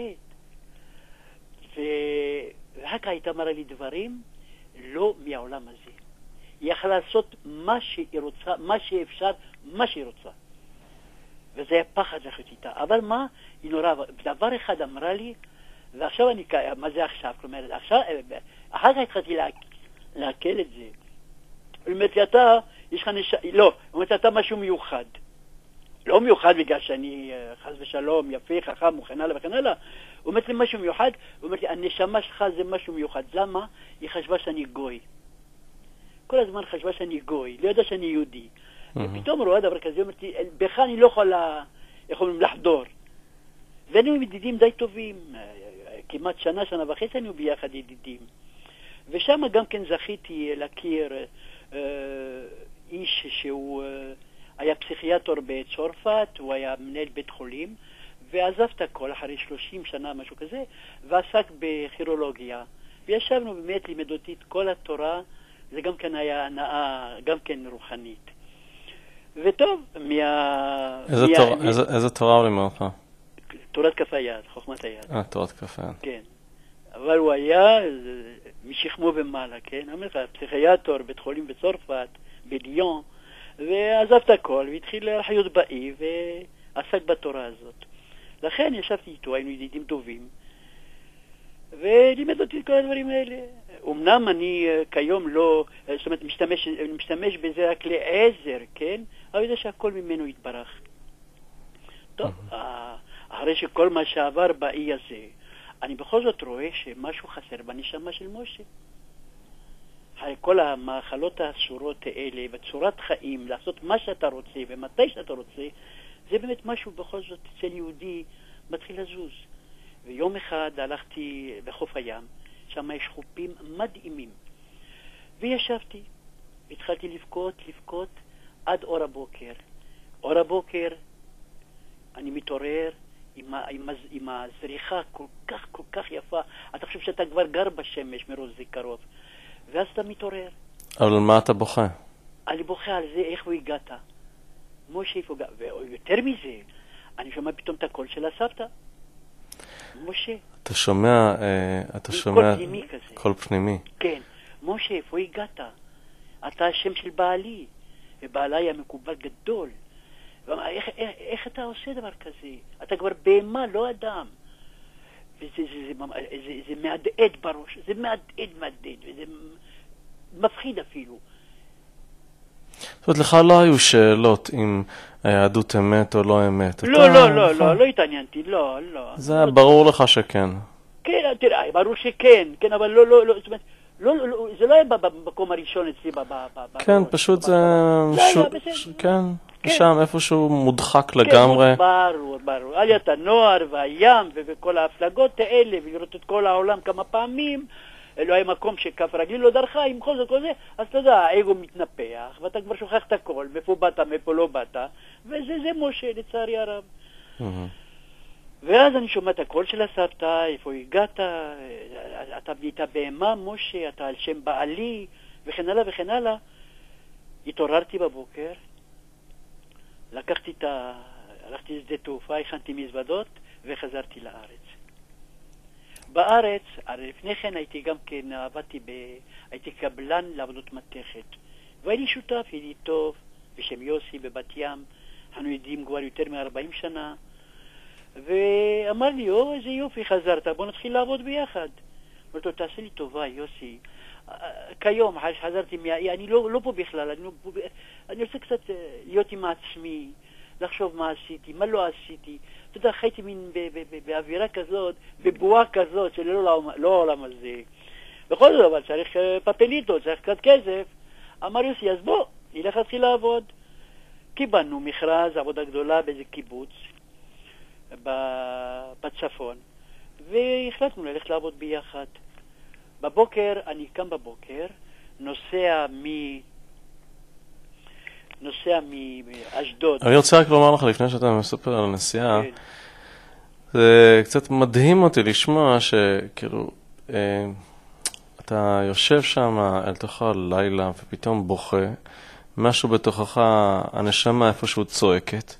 ורק הייתה אמרה לי דברים לא מהעולם הזה. היא יכלה לעשות מה שהיא רוצה, מה שאפשר, מה שהיא רוצה. וזה היה פחד לחיות איתה. אבל מה? היא נורא, דבר אחד אמרה לי, ועכשיו אני, מה זה עכשיו? כלומר, עכשיו, אחר כך התחלתי להקל את זה. היא אומרת לי, אתה, יש לך לא, היא אומרת לי, אתה משהו מיוחד. לא מיוחד בגלל שאני חס ושלום, יפה, חכם, וכן הלאה וכן הלאה. הוא אומרת לי משהו מיוחד, הוא אומרת לי, הנשמה שלך זה משהו מיוחד. למה? היא חשבה שאני גוי. כל הזמן חשבה שאני גוי, לא יודע שאני יהודי. ופתאום רואה דבר כזה, היא אומרת לי, בך אני לא יכולה, יכולים לחדור. והיינו ידידים די טובים, כמעט שנה וחצי היינו ביחד ידידים. ושם גם כן זכיתי להכיר איש שהוא היה פסיכיאטר בצרפת, הוא היה מנהל בית חולים, ועזב את הכל אחרי 30 שנה, משהו כזה, ועסק בכירולוגיה. וישבנו באמת, לימד אותי את כל התורה, זה גם כן היה הנאה, גם כן רוחנית. וטוב, איזה תורה הוא לימד אותך? תורת כף היד, חוכמת היד. תורת כף היד. כן. אבל הוא היה משכמו ומעלה, כן? אומר לך, פסיכיאטר, בית חולים בצרפת, בליון, ועזב את הכל, והתחיל לחיות באי, ועסק בתורה הזאת. לכן ישבתי איתו, היינו ידידים טובים, ולימד אותי את כל הדברים האלה. אמנם אני כיום לא, זאת אומרת, משתמש בזה רק לעזר, כן? אבל זה שהכל ממנו יתברך. טוב, אחרי שכל מה שעבר באי הזה, אני בכל זאת רואה שמשהו חסר בנשמה של משה. אחרי כל המאכלות האסורות האלה, וצורת חיים, לעשות מה שאתה רוצה ומתי שאתה רוצה, זה באמת משהו בכל זאת אצל יהודי מתחיל לזוז. ויום אחד הלכתי בחוף הים, שם יש חופים מדהימים. וישבתי, התחלתי לבכות עד אור הבוקר. אור הבוקר אני מתעורר עם הזריחה כל כך יפה. אתה חושב שאתה כבר גר בשמש מרוב זה קרוב. ואז אתה מתעורר. אבל מה אתה בוכה? אני בוכה על זה, איך הוא הגעת. משה איפה גע. ויותר מזה, אני שומע פתאום את הקול של הסבתא. משה. אתה שומע קול פנימי כזה. קול פנימי. כן. משה, איפה הגעת? אתה השם של בעלי. ובעלי היה מקובל גדול. איך אתה עושה דבר כזה? אתה כבר בהמה, לא אדם. וזה מהדהד בראש. זה מהדהד. וזה מפחיד אפילו. זאת אומרת, לך לא היו שאלות אם היהדות אמת או לא אמת. לא התעניינתי, לא. זה היה ברור לך שכן. כן, תראה, ברור שכן, כן, אבל לא, זאת אומרת, לא, זה לא היה במקום הראשון אצלי כן, פשוט זה... כן, שם איפשהו מודחק לגמרי. כן, ברור. היה את הנוער והים וכל ההפלגות האלה, ולראות את כל העולם כמה פעמים, לא היה מקום שכף רגלי לא דרכה, עם כל זה, כל זה, אז אתה יודע, האגו מתנפח, ואתה כבר שוכח את הכל, מאיפה באת, מאיפה לא באת, וזה משה, לצערי הרב. ואז אני שומע את הקול של הסבתא, איפה הגעת, אתה בהמה, משה, אתה על שם בעלי, וכן הלאה וכן הלאה. התעוררתי בבוקר, הלכתי לשדה תעופה, הכנתי מזוודות, וחזרתי לארץ. בארץ, לפני כן הייתי גם כן, הייתי קבלן לעבודות מתכת, והייתי שותף, ידיד טוב, בשם יוסי בבת ים, אנחנו יודעים כבר יותר מ-40 שנה, ואמר לי, איזה יופי חזרת, בוא נתחיל לעבוד ביחד. אמרתי לו, תעשה לי טובה, יוסי, כיום חזרתי, אני לא פה בכלל, אני רוצה קצת להיות עם עצמי, לחשוב מה עשיתי, מה לא עשיתי. אתה יודע, חייתי מין באווירה כזאת, בבועה כזאת, שלא העולם הזה. בכל זאת, אבל צריך פפליטו, צריך קצת כסף. אמר יוסי, אז בוא, נלך להתחיל לעבוד. קיבלנו מכרז, עבודה גדולה באיזה קיבוץ, בצפון, והחלטנו ללכת לעבוד ביחד. בבוקר, אני קם בבוקר, נוסע מאשדוד. אני רוצה רק לומר לך, לפני שאתה מספר על הנסיעה, זה קצת מדהים אותי לשמוע שכאילו, אתה יושב שם אל תוך הלילה ופתאום בוכה, משהו בתוכך, הנשמה איפשהו צועקת.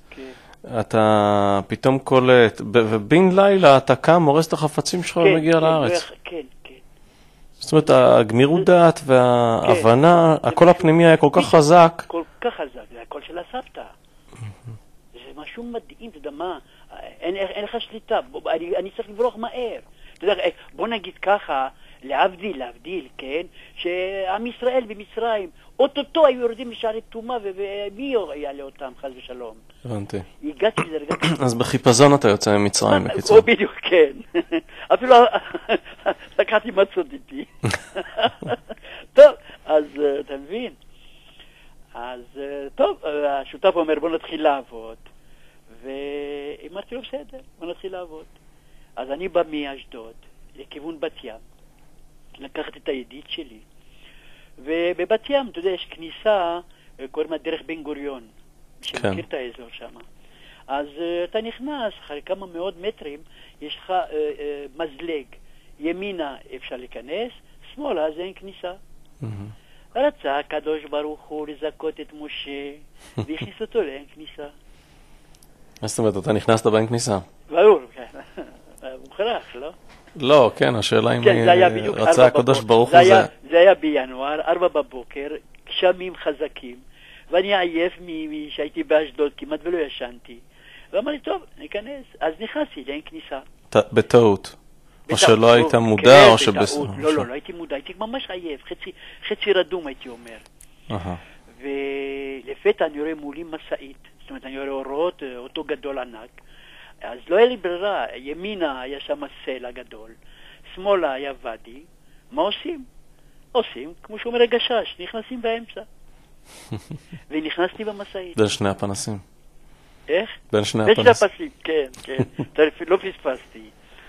אתה פתאום קולט, ובין לילה אתה קם, מורס את החפצים שלך ומגיע לארץ. כן. זאת אומרת, הגמירות דעת וההבנה, הקול הפנימי היה כל כך חזק. כל כך חזק, זה הקול של הסבתא. זה משהו מדהים, אתה יודע מה, אין לך שליטה, אני צריך לברוח מהר. אתה יודע, בוא נגיד ככה, להבדיל, כן, שעם ישראל במצרים, אוטוטו היו יורדים לשערי תומה, ומי יעלה אותם, חס ושלום. הבנתי. הגעתי לזה. אז בחיפזון אתה יוצא ממצרים, בקיצור. או בדיוק, כן. אפילו לקחתי מצות איתי. טוב, אז אתה מבין. אז טוב, השותף אומר, בוא נתחיל לעבוד. ואמרתי לו, בסדר, בוא נתחיל לעבוד. אז אני בא מאשדוד, לכיוון בת ים. לקחת את הידיד שלי. ובבת ים, אתה יודע, יש כניסה, קוראים לה דרך בן גוריון, שמכיר את האזור שם. אז אתה נכנס, אחרי כמה מאות מטרים, יש לך מזלג. ימינה אפשר להיכנס, שמאלה זה אין כניסה. רצה הקדוש ברוך הוא לזכות את משה, והכניס אותו לאין כניסה. מה זאת אומרת, אתה נכנסת באין כניסה? ברור, כן. מוכרח, לא? לא, כן, השאלה אם רצה הקדוש ברוך הוא זה... זה היה בינואר, 4 בבוקר, גשמים חזקים, ואני עייף שהייתי באשדוד, כמעט ולא ישנתי. ואמר לי, טוב, ניכנס. אז נכנסתי, אין כניסה. בטעות. או שלא היית מודע, או שבטעות. לא הייתי מודע, הייתי ממש עייף, חצי רדום הייתי אומר. ולפתע אני רואה מולי מסעית, זאת אומרת, אני רואה אורות, אותו גדול ענק. אז לא היה לי ברירה, ימינה היה שם סלע גדול, שמאלה היה ואדי. מה עושים? עושים, כמו שאומר הגשש, נכנסים באמצע. ונכנסתי במסעית. בין שני הפנסים. איך? בין שני הפנסים. כן. לא פספסתי.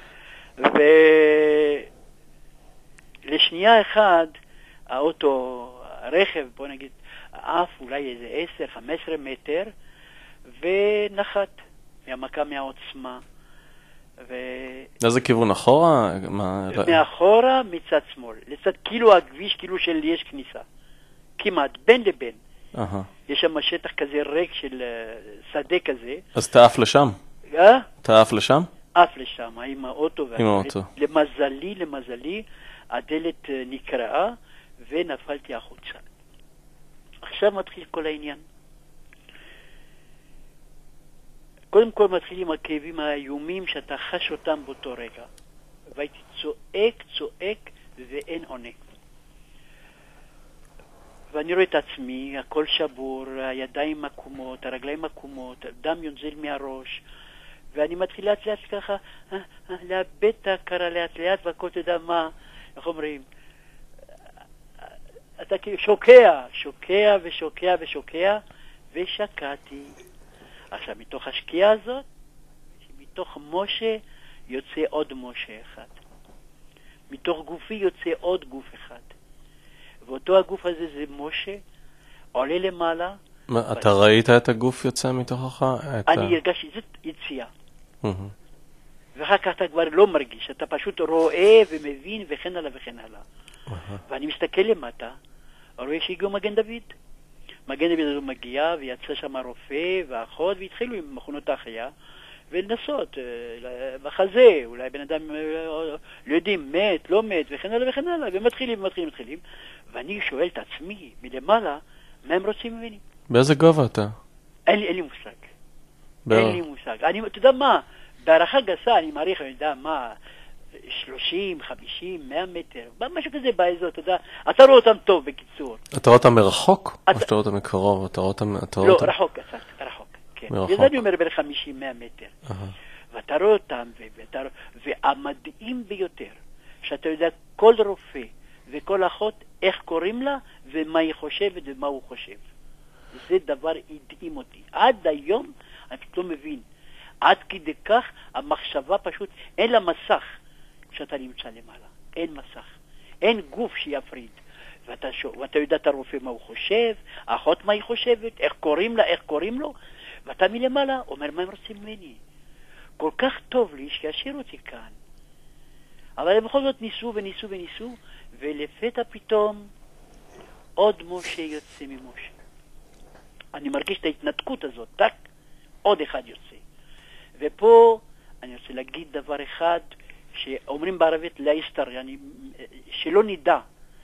ולשנייה אחד, הרכב, בוא נגיד, עף אולי איזה 10-15 מטר, ונחת. מהמכה מהעוצמה. איזה כיוון אחורה? מאחורה מצד שמאל. לצד כאילו הכביש, כאילו יש כניסה. כמעט, בין לבין. יש שם שטח כזה ריק של שדה כזה. אז תעף לשם? תעף לשם? עף לשם, עם האוטו. עם האוטו. למזלי, הדלת נקראה ונפלתי החוצה. עכשיו מתחיל כל העניין. קודם כל מתחיל עם הכאבים האיומים שאתה חש אותם באותו רגע. והייתי צועק ואין עונה. ואני רואה את עצמי, הכל שבור, הידיים עקומות, הרגליים עקומות, דם יונזל מהראש. ואני מתחיל לאט לאט ככה, לאבד את ההכרה לאט לאט, והכל תדע מה, איך אומרים, אתה כאילו שוקע ושוקע, ושקעתי. עכשיו, מתוך השקיעה הזאת, מתוך משה יוצא עוד משה אחד. מתוך גופי יוצא עוד גוף אחד. ואותו הגוף הזה זה משה, עולה למעלה. אתה ראית את הגוף יוצא מתוכך? אני הרגשתי, זאת יציאה. ואחר כך אתה כבר לא מרגיש, אתה פשוט רואה ומבין וכן הלאה וכן הלאה. ואני מסתכל למטה, רואה שהגיעו מגן דוד. מגן דוד הזו מגיע, ויצא שם הרופא והאחות, והתחילו עם מכונות ההחיה, ולנסות בחזה, אולי בן אדם לא יודעים, מת, לא מת, וכן הלאה וכן הלאה, ומתחילים. ואני שואל את עצמי, מלמעלה, מה הם רוצים ממני? באיזה גובה אתה? אין לי מושג. אין לי מושג. אתה יודע מה? בהערכה גסה, אני מעריך, אני יודע מה, 30, 50, 100 מטר, משהו כזה באזור, אתה יודע. אתה רואה אותם טוב, בקיצור. אתה רואה אותם מרחוק? או שאתה רואה אותם מקרוב? לא, רחוק, כן. וזה אני אומר בין 50, 100 מטר. ואתה רואה אותם, והמדהים ביותר, שאתה יודע כל רופא וכל אחות, איך קוראים לה, ומה היא חושבת ומה הוא חושב. זה דבר הדהים אותי. עד היום, אני פשוט לא מבין. עד כדי כך, המחשבה פשוט, אין לה מסך כשאתה נמצא למעלה. אין מסך. אין גוף שיפריד. ואתה יודע את הרופא מה הוא חושב, האחות מה היא חושבת, איך קוראים לה, איך קוראים לו, ואתה מלמעלה אומר מה הם רוצים ממני. כל כך טוב לי שישאיר אותי כאן. אבל בכל זאת ניסו, ולפתע פתאום עוד משה יוצא ממשה. אני מרגיש את ההתנתקות הזאת, טק, עוד אחד יוצא. ופה אני רוצה להגיד דבר אחד, שאומרים בערבית להיסטר, שלא נדע.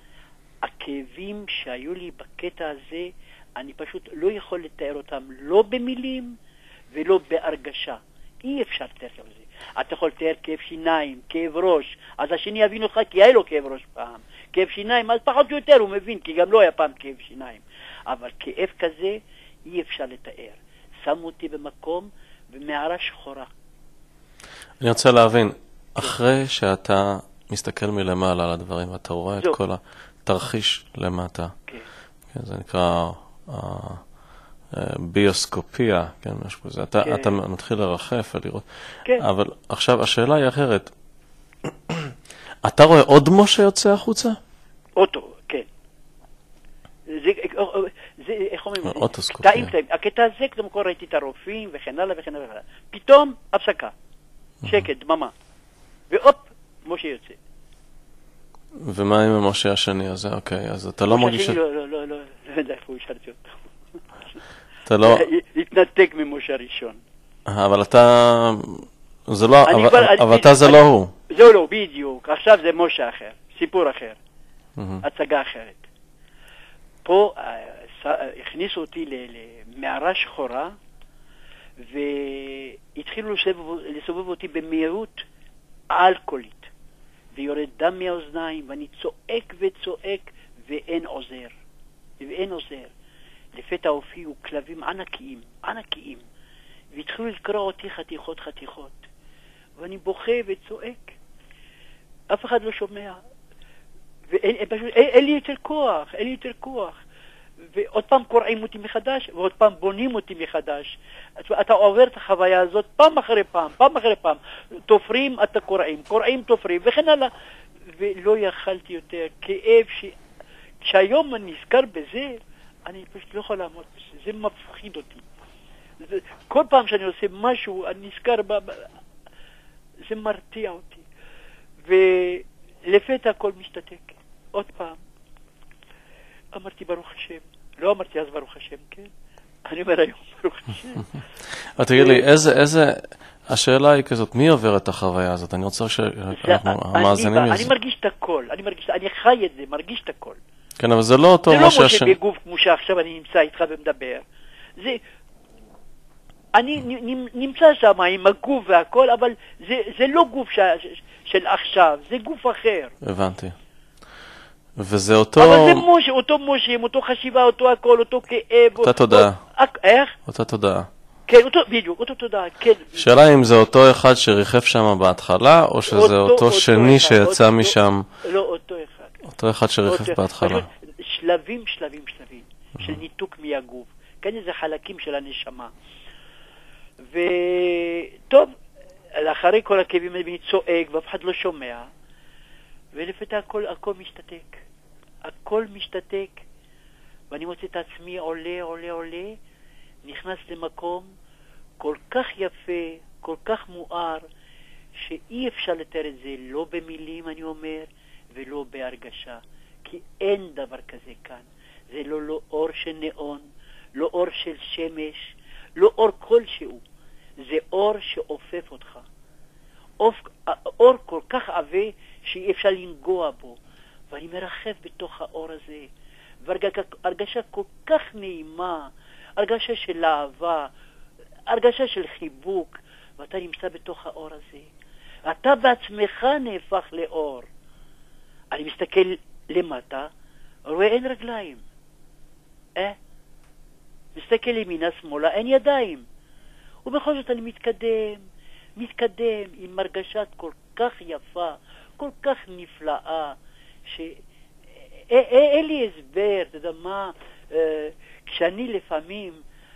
הכאבים שהיו לי בקטע הזה, אני פשוט לא יכול לתאר אותם, לא במילים ולא בהרגשה. אי אפשר לתאר את זה. אתה יכול לתאר כאב שיניים, כאב ראש, אז השני יבין אותך כי היה לו כאב ראש פעם. כאב שיניים, אז פחות או יותר הוא מבין, כי גם לא היה פעם כאב שיניים. אבל כאב כזה אי אפשר לתאר. שמו אותי במקום במערה שחורה. אני רוצה להבין, אחרי שאתה מסתכל מלמעלה על הדברים, אתה רואה את כל התרחיש למטה. כן. זה נקרא ביוסקופיה, כן, משהו כזה. אתה מתחיל לרחף ולראות. כן. אבל עכשיו השאלה היא אחרת. אתה רואה עוד משה יוצא החוצה? אותו, כן. זה, איך אומרים? אוטוסקופיה. הקטע הזה, כמו כל ראיתי את הרופאים וכן הלאה וכן הלאה. פתאום הפסקה. שקט, דממה. ואופ, משה יוצא. ומה עם המשה השני הזה? אוקיי, אז אתה לא מרגיש... לא יודע איפה הוא השארתי אותו. אתה לא... התנתק ממשה הראשון. אבל אתה... זה לא... אבל אתה זה לא הוא. זהו לא, בדיוק. עכשיו זה משה אחר. סיפור אחר. הצגה אחרת. פה הכניסו אותי למערה שחורה, והתחילו לסובב אותי במהירות אלכוהולית. ויורד דם מהאוזניים, ואני צועק וצועק, ואין עוזר. לפתע הופיעו כלבים ענקיים, והתחילו לקרוא אותי חתיכות. ואני בוכה וצועק. אף אחד לא שומע. אין לי יותר כוח. ועוד פעם קוראים אותי מחדש, ועוד פעם בונים אותי מחדש. אתה עובר את החוויה הזאת פעם אחרי פעם. תופרים, אתה קוראים, תופרים, וכן הלאה. ולא יכלתי יותר. כאב שהיום אני נזכר בזה, אני פשוט לא יכול לעמוד בזה. זה מפחיד אותי. כל פעם שאני עושה משהו, אני נזכר זה מרתיע אותי. ולפתע הכל משתתק. עוד פעם. אמרתי ברוך השם. לא אמרתי אז ברוך השם, כן? אני אומר היום ברוך השם. תגיד לי, איזה... השאלה היא כזאת, מי עובר את החוויה הזאת? אני רוצה שהמאזינים... אני מרגיש את הכל. אני חי את זה, מרגיש את הכל. כן, אבל זה לא אותו משה... זה לא משה בגוף כמו שעכשיו אני נמצא איתך ומדבר. זה... אני נמצא שם עם הגוף והכל, אבל זה לא גוף של עכשיו, זה גוף אחר. הבנתי. וזה אותו... אבל זה משה, אותו משה, אותו חשיבה, אותו הכל, אותו כאב. אותה תודעה. איך? אותה תודעה. כן, בדיוק, אותו תודעה, כן. שאלה אם זה אותו אחד שריחף שם בהתחלה, או שזה אותו שני שיצא משם. לא, אותו אחד. אותו אחד שריחף בהתחלה. שלבים, של ניתוק מהגוף. כאן זה חלקים של הנשמה. וטוב, לאחרי כל הכאבים אני צועק, ואף אחד לא שומע, ולפתע הכל משתתק. הכל משתתק, ואני מוצא את עצמי עולה, נכנס למקום כל כך יפה, כל כך מואר, שאי אפשר לתאר את זה, לא במילים אני אומר, ולא בהרגשה. כי אין דבר כזה כאן. זה לא אור של נאון, לא אור של שמש, לא אור כלשהו. זה אור שאופף אותך. אור כל כך עבה שאי אפשר לנגוע בו. ואני מרחב בתוך האור הזה. והרגשה כל כך נעימה, הרגשה של אהבה, הרגשה של חיבוק, ואתה נמצא בתוך האור הזה. אתה בעצמך נהפך לאור. אני מסתכל למטה, רואה אין רגליים. מסתכל ימינה שמאלה, אין ידיים. ובכל זאת אני מתקדם עם הרגשה כל כך יפה, כל כך נפלאה, אין לי הסבר, אתה יודע מה, כשאני לפעמים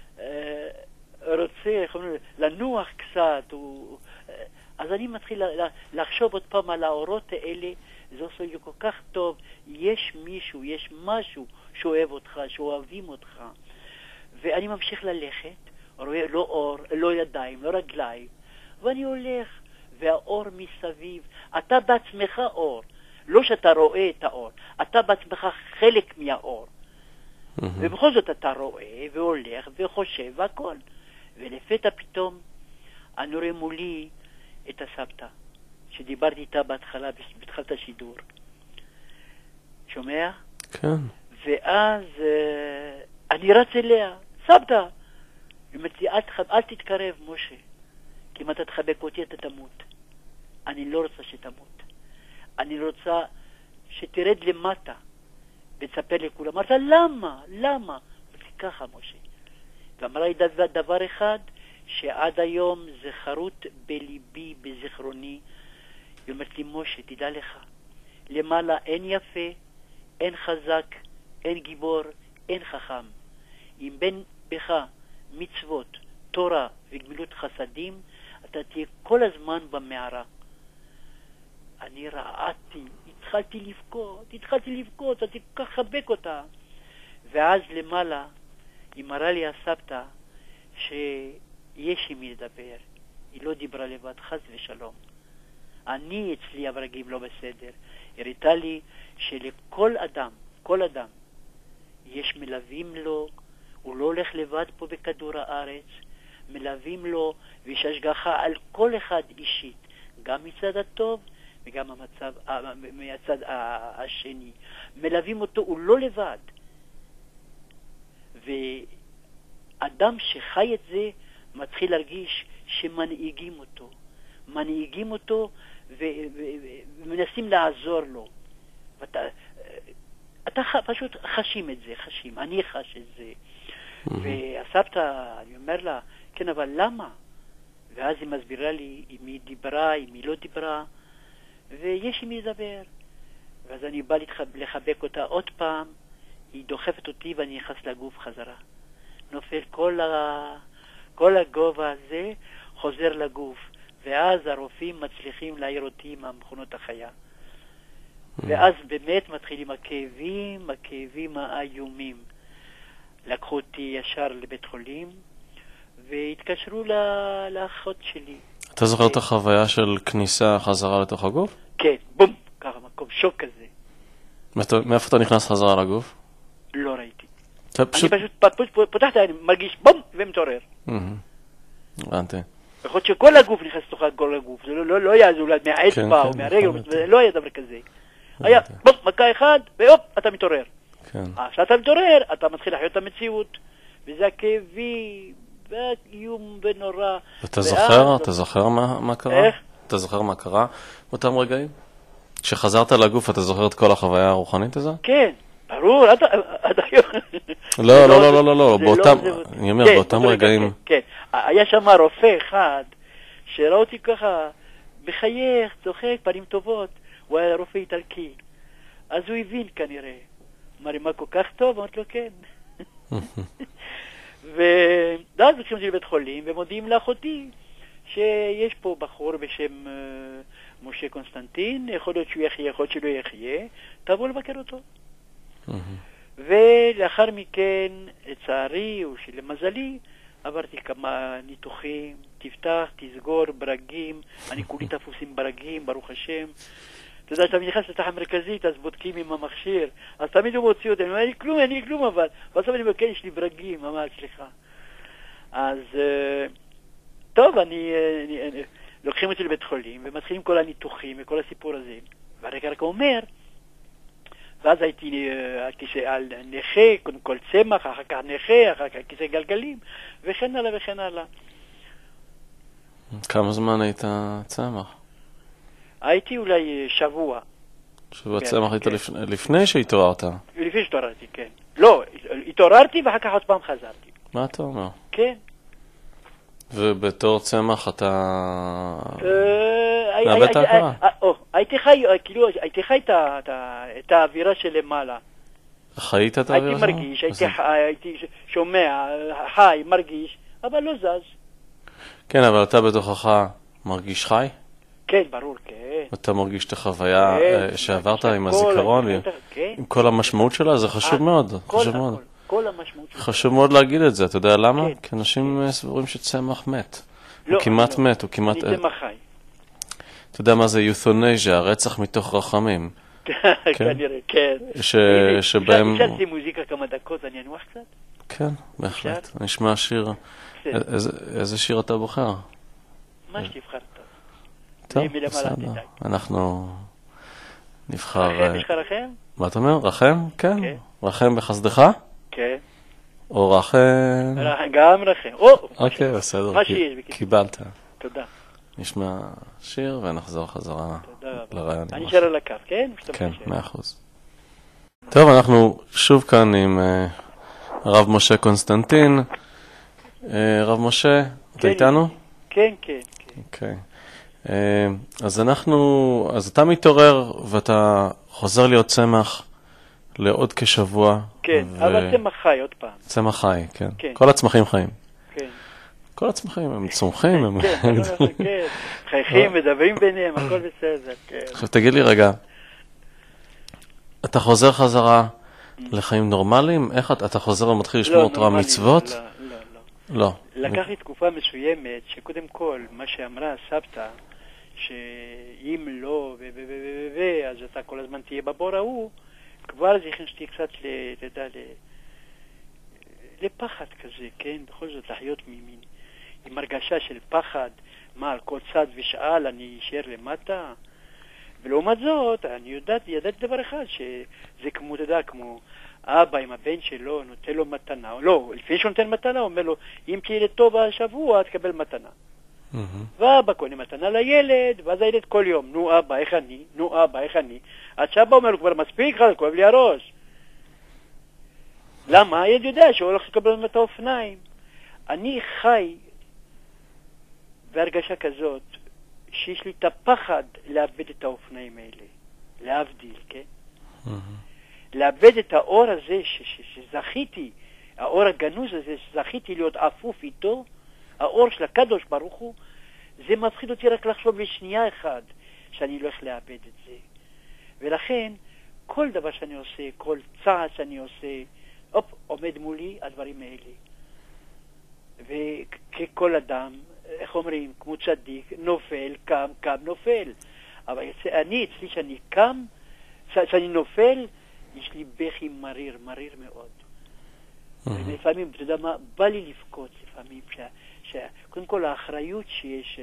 רוצה לנוח קצת, אז אני מתחיל לחשוב עוד פעם על האורות האלה, זה עושה לי כל כך טוב, יש מישהו, יש משהו שאוהב אותך, שאוהבים אותך, ואני ממשיך ללכת, רואה לא אור, לא ידיים, לא רגליים, ואני הולך, והאור מסביב, אתה בעצמך אור, לא שאתה רואה את האור, אתה בעצמך חלק מהאור. ובכל זאת אתה רואה והולך וחושב והכל. ולפתע פתאום אני רואה מולי את הסבתא, שדיברתי איתה בהתחלה, בתחילת השידור. שומע? כן. ואז אני רץ אליה, סבתא. היא אומרת לי, אל תתקרב, משה, כי אם אתה תחבק אותי אתה תמות. אני לא רוצה שתמות. אני רוצה שתרד למטה ותספר לכולם. אמרת, למה? אמרתי, ככה, משה. ואמרה לי דבר אחד שעד היום זה חרוט בליבי, בזיכרוני. היא אומרת לי, משה, תדע לך, למעלה אין יפה, אין חזק, אין גיבור, אין חכם. אם בין בך מצוות, תורה וגמילות חסדים, אתה תהיה כל הזמן במערה. אני רעדתי, התחלתי לבכות, אני כל כך חבק אותה. ואז למעלה היא מראה לי הסבתא שיש עם מי לדבר. היא לא דיברה לבד, חס ושלום. אני אצלי הרגעים לא בסדר. היא ראתה לי שלכל אדם, כל אדם, יש מלווים לו, הוא לא הולך לבד פה בכדור הארץ, מלווים לו ויש השגחה על כל אחד אישית, גם מצד הטוב וגם מהצד השני. מלווים אותו, הוא לא לבד. ואדם שחי את זה מתחיל להרגיש שמנהיגים אותו ומנסים לעזור לו. אתה פשוט חשים את זה, אני חש את זה. והסבתא, אני אומר לה, כן, אבל למה? ואז היא מסבירה לי אם היא דיברה, אם היא לא דיברה, ויש עם מי לדבר. ואז אני בא לחבק אותה עוד פעם, היא דוחפת אותי ואני נכנס לגוף חזרה. נופל כל הגובה הזה, חוזר לגוף. ואז הרופאים מצליחים להעיר אותי מהמכונות החיה. ואז באמת מתחילים הכאבים האיומים. לקחו אותי ישר לבית חולים, והתקשרו לאחות שלי. אתה זוכר את החוויה של כניסה חזרה לתוך הגוף? כן, בום, ככה מקום שוק כזה. מאיפה אתה נכנס חזרה לגוף? לא ראיתי. אני פשוט פותחת, אני מרגיש בום ומתעורר. הבנתי. יכול להיות שכל הגוף נכנס לתוך כל הגוף, זה לא היה אולי מהאצבע או מהרגל, לא היה דבר כזה. היה בום, מכה אחד, והופ, אתה מתעורר. כשאתה מתעורר, אתה מתחיל לחיות את המציאות, וזה הכאבי, והאיום ונורא. אתה זוכר מה קרה? איך? אתה זוכר מה קרה באותם רגעים? כשחזרת לגוף, אתה זוכר את כל החוויה הרוחנית הזו? כן, ברור, עד היום. לא, אני אומר, באותם רגעים. כן, היה שם רופא אחד, שראה אותי ככה, מחייך, צוחק, פנים טובות, הוא היה רופא איטלקי. אז הוא הבין כנראה אמר לי, מה כל כך טוב? אמרתי לו, כן. ואז לוקחים אותי לבית חולים, ומודיעים לאחותי שיש פה בחור בשם משה קונסטנטין, יכול להיות שהוא יחיה, יכול להיות שלא יחיה, תבוא לבקר אותו. ולאחר מכן, לצערי, או שלמזלי, עברתי כמה ניתוחים, תפתח, תסגור, ברגים, אני כולי תפוס עם ברגים, ברוך השם. אתה יודע, שאתה נכנס לתח המרכזית, אז בודקים עם המכשיר, אז תמיד הוא מוציא אותי, אני אומר, אין לי כלום, אבל בסוף אני מבקש, יש לי ברגים, ממש, סליחה. אז, טוב, לוקחים אותי לבית חולים, ומתחילים כל הניתוחים וכל הסיפור הזה, והרגע רק אומר, ואז הייתי על נכה, קודם כל צמח, אחר כך נכה, אחר כך כיסא גלגלים, וכן הלאה וכן הלאה. כמה זמן היית צמח? הייתי אולי שבוע. שבוע צמח היית לפני שהתעוררת? לפני שהתעוררתי, כן. לא, התעוררתי ואחר כך עוד פעם חזרתי. מה אתה אומר? כן. ובתור צמח אתה... מאבד ההכרה? הייתי חי את האווירה שלמעלה. חיית את האווירה? הייתי מרגיש, הייתי שומע, חי, מרגיש, אבל לא זז. כן, אבל אתה בתוכך מרגיש חי? כן, ברור, כן. אתה מרגיש את החוויה שעברת עם הזיכרון, עם כל המשמעות שלה, זה חשוב מאוד. כל המשמעות שלה. חשוב מאוד להגיד את זה, אתה יודע למה? כי אנשים סבורים שצמח מת. הוא כמעט מת, הוא כמעט... אני צמח חי. אתה יודע מה זה יותונזיה, רצח מתוך רחמים. כנראה, כן. שבהם... אפשר לי מוזיקה כמה דקות, אני אנוח קצת? כן, בהחלט. נשמע שיר. איזה שיר אתה בוחר? מה שתבחר טוב. טוב, בסדר. אנחנו נבחר... רחם, יש לך רחם? מה אתה אומר? רחם? כן. רחם בחסדך? כן. או רחם... גם רחם. אוקיי, בסדר. מה שיש. קיבלת. תודה. נשמע שיר ונחזור חזרה לרעיון. אני נשאר על הקו, כן? כן, 100%. טוב, אנחנו שוב כאן עם הרב משה קונסטנטין. רב משה, אתה איתנו? כן, כן. אוקיי. אז אתה מתעורר ואתה חוזר להיות צמח לעוד כשבוע. כן, אבל צמח חי עוד פעם. צמח חי, כן. כל הצמחים חיים. כן. כל הצמחים הם צומחים, הם... כן, חייכים, מדברים ביניהם, הכל בסדר, כן. עכשיו תגיד לי רגע, אתה חוזר חזרה לחיים נורמליים? איך אתה חוזר ומתחיל לשמור תורה מצוות? לא. לקח לי תקופה מסוימת שקודם כל, מה שאמרה סבתא, שאם לא אז אתה כל הזמן תהיה בבור ההוא, כבר זה הכנסתי קצת לפחד כזה, כן? בכל זאת לחיות עם הרגשה של פחד, מה על כל צד ושאל אני אשאר למטה. ולעומת זאת, אני ידעתי דבר אחד, שזה כמו, אתה יודע, כמו אבא עם הבן שלו נותן לו מתנה, לא, לפני שהוא נותן מתנה, הוא אומר לו, אם תהיה לטוב השבוע, תקבל מתנה. ואבא קונה מתנה לילד, ואז הילד כל יום, נו אבא, איך אני? נו אבא, איך אני? עד שאבא אומר לו, כבר מספיק לך, כואב לי הראש. למה? הילד יודע שהוא הולך לקבל את האופניים. אני חי בהרגשה כזאת, שיש לי את הפחד לאבד את האופניים האלה. להבדיל, כן? לאבד את האור הזה שזכיתי, האור הגנוז הזה שזכיתי להיות עפוף איתו, האור של הקדוש ברוך הוא, זה מפחיד אותי רק לחשוב לשנייה אחד שאני לא הולך לאבד את זה. ולכן, כל דבר שאני עושה, כל צעד שאני עושה, עומד מולי הדברים האלה. וככל אדם, איך אומרים, כמו צדיק, נופל, קם, נופל. אבל אצלי שאני קם, שאני נופל, יש לי בכי מריר מאוד. ולפעמים, אתה יודע מה, בא לי לבכות לפעמים, קודם כל האחריות שיש,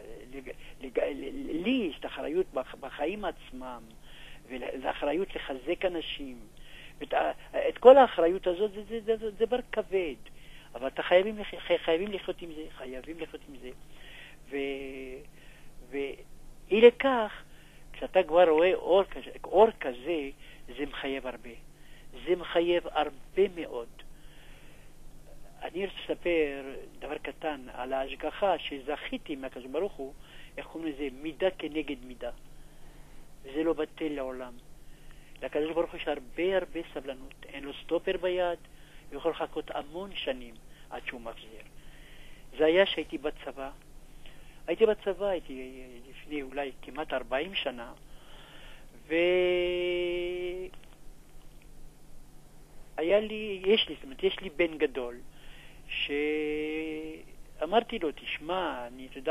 לי יש את האחריות בחיים עצמם, והאחריות לחזק אנשים, את כל האחריות הזאת זה דבר כבד, אבל אתה חייבים לחיות עם זה, ואי לכך, כשאתה כבר רואה אור כזה, זה מחייב הרבה מאוד. אני רוצה לספר דבר קטן על ההשגחה שזכיתי מהקדוש ברוך הוא, איך קוראים לזה? מידה כנגד מידה. זה לא בטל לעולם. לקדוש ברוך הוא יש הרבה סבלנות. אין לו סטופר ביד, הוא יכול לחכות המון שנים עד שהוא מחזיר. זה היה שהייתי בצבא. הייתי לפני אולי כמעט 40 שנה, יש לי בן גדול, שאמרתי לו, תשמע,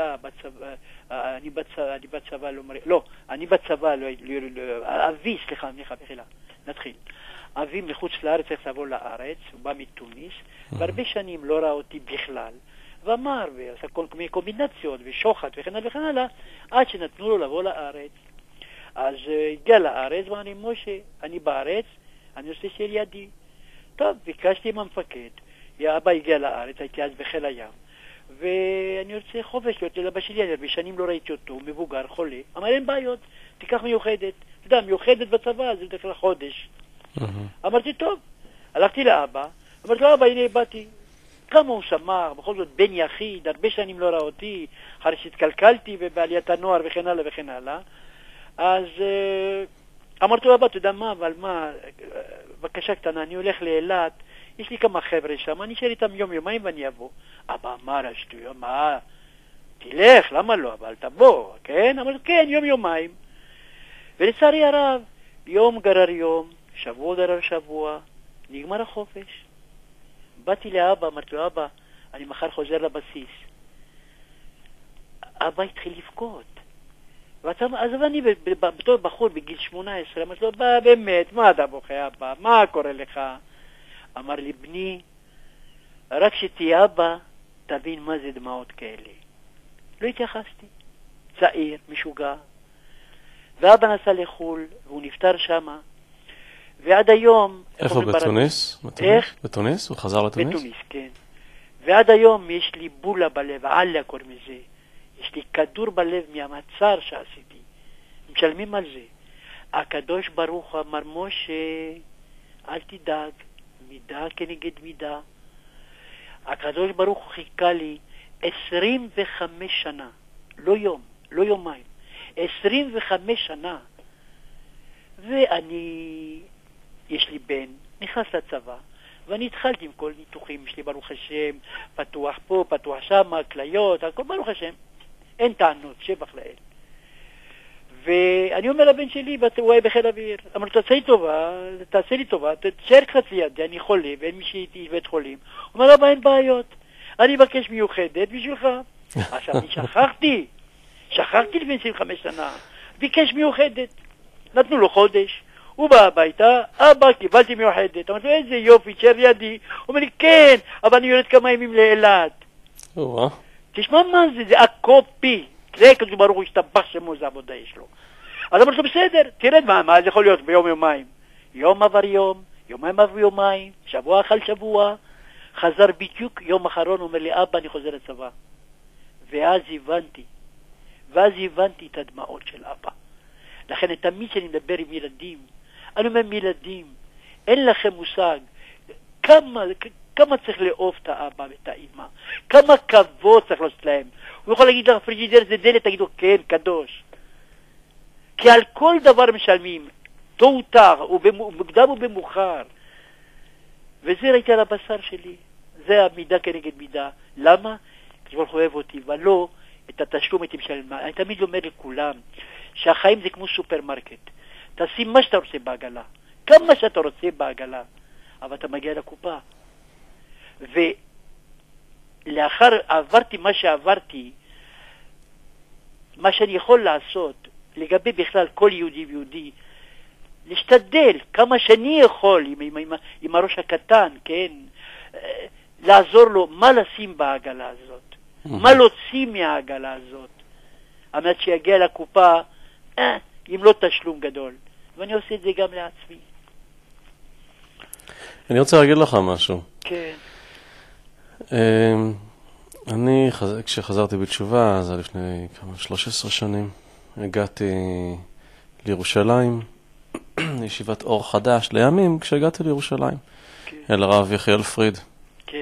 אבי מחוץ לארץ צריך לבוא לארץ, הוא בא מתוניס, והרבה שנים לא ראה אותי בכלל, ואמר, ועשה כל מיני קומבינציות, ושוחט וכן הלאה, עד שנתנו לו לבוא לארץ. אז הגיע לארץ, ואני, משה, אני בארץ, אני רוצה שיהיה לידי. טוב, ביקשתי עם המפקד, אבא הגיע לארץ, הייתי אז בחיל הים, ואני רוצה חופש להיות ללבא שלי, אני הרבה שנים לא ראיתי אותו, הוא מבוגר, חולה. אמר, אין בעיות, תיקח מיוחדת. אתה יודע, מיוחדת בצבא, זה בדרך כלל חודש. אמרתי, טוב. הלכתי לאבא, אמרתי לו, אבא, הנה באתי. כמה הוא שמח, בכל זאת בן יחיד, הרבה שנים לא ראה אותי, אחרי שהתקלקלתי ובעליית הנוער וכן הלאה וכן הלאה. אז אמרתי לו, אבא, אתה יודע מה, אבל מה, בבקשה קטנה, אני הולך לאילת, יש לי כמה חבר'ה שם, אני אשאר איתם יום-יומיים ואני אבוא. אבא אמר, השטויות, מה? תלך, למה לא? אבל תבוא, כן? אמרתי, כן, יום-יומיים. ולצערי הרב, יום גרר יום, שבוע גרר שבוע, נגמר החופש. באתי לאבא, אמרתי לו, אבא, אני מחר חוזר לבסיס. אבא התחיל לבכות. אז אני בתור בחור בגיל 18, אמרתי לו, באמת, מה אתה בוכה אבא? מה קורה לך? אמר לי, בני, רק שתהיה אבא, תבין מה זה דמעות כאלה. לא התייחסתי. צעיר, משוגע. ואבא נסע לחול, והוא נפטר שמה. ועד היום... איפה, בתוניס? איך? בתוניס? הוא חזר לתוניס? בתוניס, כן. ועד היום יש לי בולה בלב, עליה קוראים לזה. יש לי כדור בלב מהמצר שעשיתי. משלמים על זה. הקדוש ברוך אמר, משה, אל תדאג, מידה כנגד מידה. הקדוש ברוך הוא חיכה לי 25 שנה, לא יום, לא יומיים, 25 שנה. ואני, יש לי בן, נכנס לצבא, ואני התחלתי עם כל ניתוחים, יש לי ברוך השם, פתוח פה, פתוח שם, כליות, הכל ברוך השם, אין טענות, שבח לאל. ואני אומר לבן שלי, הוא היה בחיל אוויר, אמר, תעשה לי טובה, תשאר קצת לידי, אני חולה, ואין מי שהייתי בית חולים. הוא אומר, אין בעיות, אני אבקש מיוחדת בשבילך. עכשיו, אני שכחתי לפני 25 שנה, ביקש מיוחדת, נתנו לו חודש, הוא בא הביתה, אבא, קיבלתי מיוחדת. אמרתי לו, איזה יופי, תשאר לידי. הוא אומר לי, כן, אבל אני יורד כמה ימים לאילת. תשמע מה זה, זה הקופי. זה כזה ברוך הוא השתבח שמו, זה עבודה יש לו. אז אמרתי לו, בסדר, תרד מה זה יכול להיות ביום יומיים. יום עבר יום, יומיים עבר יומיים, שבוע אכל שבוע, חזר בדיוק יום אחרון, אומר לי, אבא, אני חוזר לצבא. ואז הבנתי את הדמעות של אבא. לכן תמיד שאני מדבר עם ילדים, אני אומר מילדים, אין לכם מושג כמה צריך לאהוב את האבא ואת האמא, כמה כבוד צריך לעשות להם. הוא יכול להגיד לך, פריג'ידר זה דלת, תגידו, כן, קדוש. כי על כל דבר משלמים, תאותר, ובמוקדם ובמאוחר. וזה ראיתי על הבשר שלי. זה המידה כנגד מידה. למה? כי הוא אוהב אותי, ולא את התשלום הייתי משלם. אני תמיד אומר לכולם, שהחיים זה כמו סופרמרקט. תשים מה שאתה רוצה בעגלה, כמה שאתה רוצה בעגלה, אבל אתה מגיע לקופה. ולאחר עברתי מה שעברתי, מה שאני יכול לעשות לגבי בכלל כל יהודי ויהודי, להשתדל כמה שאני יכול עם הראש הקטן, כן, לעזור לו מה לשים בעגלה הזאת, מה להוציא מהעגלה הזאת, על מנת שיגיע לקופה אם לא תשלום גדול. ואני עושה את זה גם לעצמי. אני רוצה להגיד לך משהו. כן. אני, כשחזרתי בתשובה, זה לפני 13 שנים, הגעתי לירושלים, לישיבת אור חדש, לימים כשהגעתי לירושלים, אל הרב יחיאל פריד. כן.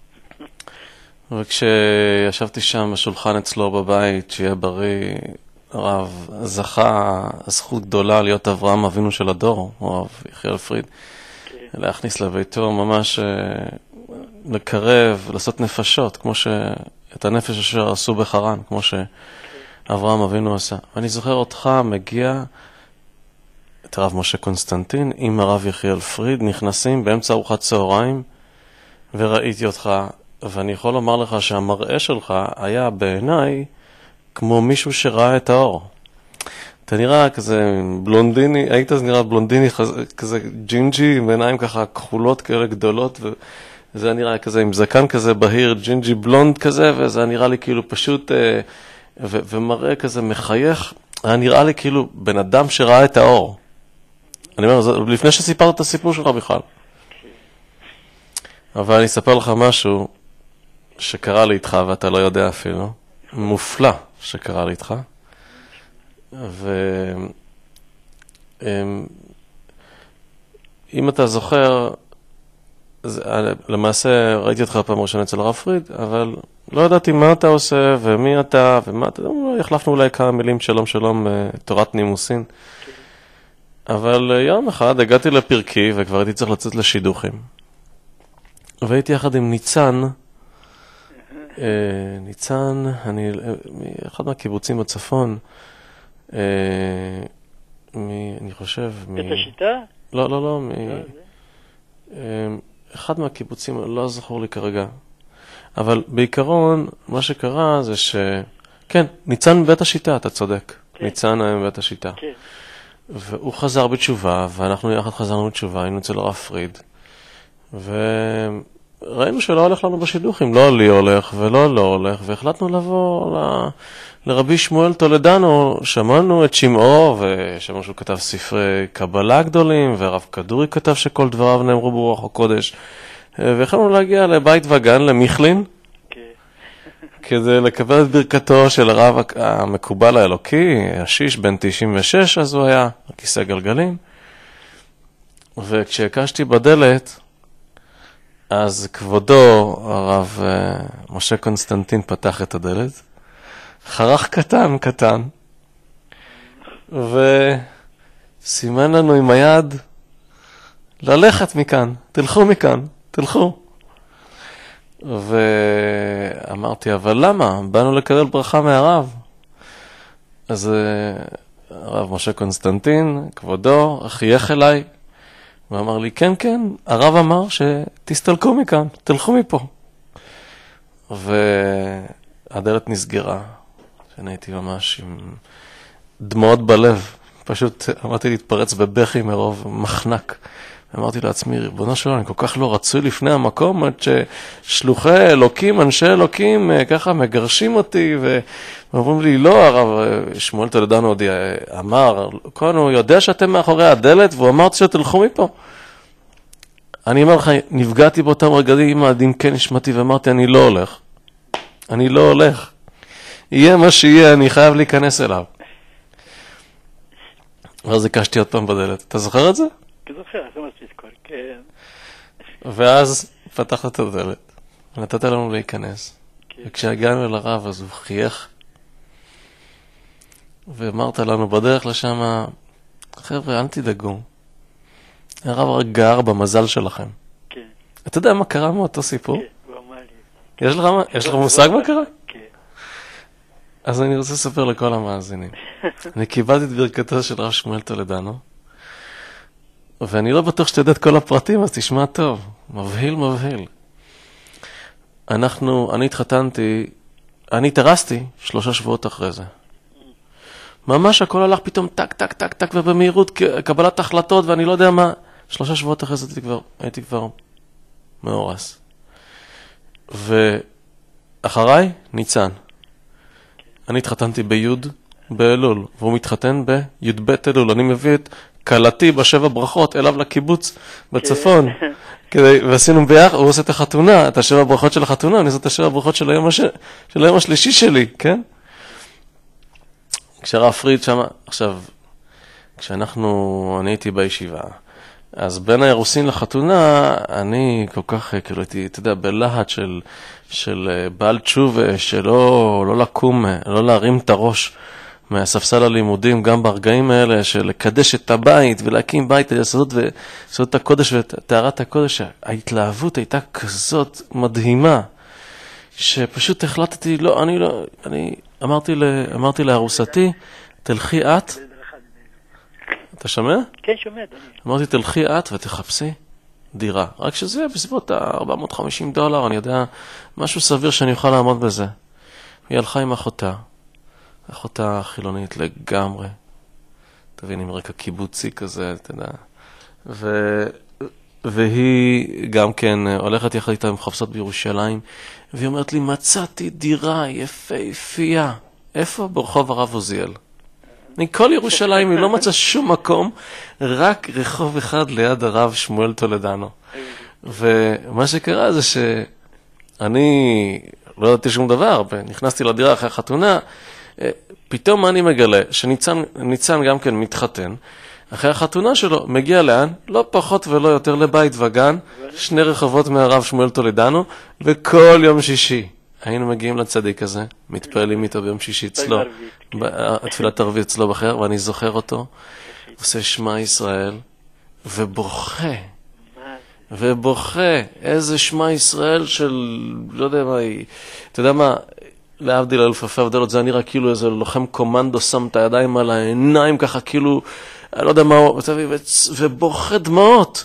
וכשישבתי שם בשולחן אצלו בבית, שיהיה בריא, הרב זכה זכות גדולה להיות אברהם אבינו של הדור, הרב יחיאל פריד, להכניס לביתו ממש לקרב, לעשות נפשות, כמו את הנפש אשר עשו בחרן, כמו שאברהם אבינו עשה. ואני זוכר אותך מגיע, את הרב משה קונסטנטין, עם הרב יחיאל פריד, נכנסים באמצע ארוחת צהריים, וראיתי אותך, ואני יכול לומר לך שהמראה שלך היה בעיניי כמו מישהו שראה את האור. אתה נראה כזה בלונדיני, היית אז נראה בלונדיני כזה ג'ינג'י, עם עיניים ככה כחולות כאלה גדולות, וזה נראה כזה עם זקן כזה בהיר, ג'ינג'י בלונד כזה, וזה נראה לי כאילו פשוט, ומראה כזה מחייך, היה נראה לי כאילו בן אדם שראה את האור. אני אומר, לפני שסיפרת את הסיפור שלך בכלל. אבל אני אספר לך משהו שקרה לי איתך, ואתה לא יודע אפילו, מופלא שקרה לי איתך. אם אתה זוכר, למעשה ראיתי אותך פעם ראשונה אצל הרב פריד, אבל לא ידעתי מה אתה עושה ומי אתה ומה אתה, החלפנו אולי כמה מילים שלום שלום, תורת נימוסין. אבל יום אחד הגעתי לפרקי וכבר הייתי צריך לצאת לשידוכים. והייתי יחד עם ניצן, אחד מהקיבוצים בצפון, אני חושב, את השיטה? לא, אחד מהקיבוצים, לא זכור לי כרגע. אבל בעיקרון, מה שקרה זה כן, ניצן בית השיטה, אתה צודק. ניצן היה בית השיטה. והוא חזר בתשובה, ואנחנו יחד חזרנו בתשובה, היינו אצל הרב פריד. וראינו שלא הולך לנו בשידוכים, לא לי הולך ולא הולך, והחלטנו לבוא לרבי שמואל טולדנו, שמענו את שמעו, ושמענו שהוא כתב ספרי קבלה גדולים, והרב כדורי כתב שכל דבריו נאמרו ברוח הקודש, והחלטנו להגיע לבית וגן, למיכלין, כדי לקבל את ברכתו של הרב המקובל האלוקי, השיש בן 96, אז הוא היה, הכיסא גלגלים. וכשהקשתי בדלת, אז כבודו, הרב משה קונסטנטין פתח את הדלת, חרך קטן, וסימן לנו עם היד, ללכת מכאן, תלכו מכאן, תלכו. ואמרתי, אבל למה? באנו לקבל ברכה מהרב. אז הרב משה קונסטנטין, כבודו, חייך אליי, ואמר לי, כן, הרב אמר שתסתלקו מכאן, תלכו מפה. והדלת נסגרה, שאני הייתי ממש עם דמעות בלב, פשוט אמרתי להתפרץ בבכי מרוב מחנק. אמרתי לעצמי, ריבונו שלו, אני כל כך לא רצוי לפני המקום, עד ששלוחי אלוקים, אנשי אלוקים, ככה מגרשים אותי, ואומרים לי, לא, הרב שמואל טולדנו עוד אמר, כאן הוא יודע שאתם מאחורי הדלת, והוא אמר שתלכו מפה. אני אומר לך, נפגעתי באותם רגעים, עדים כן נשמתי, ואמרתי, אני לא הולך. יהיה מה שיהיה, אני חייב להיכנס אליו. ואז הקשתי עוד פעם בדלת. אתה זוכר את זה? זוכר, זה מה שתזכור, כן. ואז פתחת את הדלת, ונתת לנו להיכנס. וכשהגענו אל הרב, אז הוא חייך, ואמרת לנו בדרך לשם, חבר'ה, אל תדאגו. הרב רק גר במזל שלכם. כן. אתה יודע מה קרה מאותו סיפור? כן, הוא אמר לי. יש לך מושג מה קרה? כן. אז אני רוצה לספר לכל המאזינים. אני קיבלתי את ברכתו של הרב שמואל טולדנו, ואני לא בטוח שאתה יודע את כל הפרטים, אז תשמע טוב. מבהיל. אני התחתנתי, אני התארסתי 3 שבועות אחרי זה. ממש הכל הלך פתאום טק, ובמהירות קבלת החלטות, ואני לא יודע מה. 3 שבועות אחרי זה הייתי כבר מאורס. ואחריי, ניצן. אני התחתנתי ביוד באלול, והוא מתחתן ביוד בית אלול. אני מביא את קלתי ב7 ברכות אליו לקיבוץ בצפון. ועשינו ביחד, הוא עושה את החתונה, את 7 ברכות של החתונה, אני עושה את 7 ברכות של היום השלישי שלי, כן? כשהרב פריד שם, עכשיו, אני הייתי בישיבה, אז בין האירוסין לחתונה, אני כל כך, כאילו הייתי, אתה יודע, בלהט של בעל תשובה, שלא לקום, לא להרים את הראש, מהספסל הלימודים, גם ברגעים האלה של לקדש את הבית ולהקים בית, לעשות את הקודש וטהרת הקודש, ההתלהבות הייתה כזאת מדהימה, שפשוט החלטתי, אני אמרתי לארוסתי, תלכי את, אתה שומע? כן, שומע, אדוני. אמרתי, תלכי את ותחפשי דירה. רק שזה בסביבות $450, אני יודע, משהו סביר שאני אוכל לעמוד בזה. היא הלכה עם אחותה חילונית לגמרי. תבין, עם רקע קיבוצי כזה, אתה יודע. והיא גם כן הולכת יחד איתה מחפשות בירושלים, והיא אומרת לי, מצאתי דירה יפהפייה. איפה? ברחוב הרב עוזיאל. מכל ירושלים היא לא מצאה שום מקום, רק רחוב אחד ליד הרב שמואל טולדנו. ומה שקרה זה שאני לא ידעתי שום דבר, ונכנסתי לדירה אחרי החתונה, פתאום אני מגלה שניצן גם כן מתחתן, אחרי החתונה שלו מגיע לאן? לא פחות ולא יותר לבית וגן, 2 רחובות מהרב שמואל טולדנו, וכל יום שישי היינו מגיעים לצדיק הזה, מתפעלים איתו ביום שישי אצלו, תפילת ערבית אצלו בחר, ואני זוכר אותו, עושה שמע ישראל, ובוכה, איזה שמע ישראל של, לא יודע מה היא, אתה יודע מה, להבדיל אלף אלפי הבדלות, זה נראה כאילו איזה לוחם קומנדו שם את הידיים על העיניים, ככה כאילו, אני לא יודע מה, ובוכה דמעות.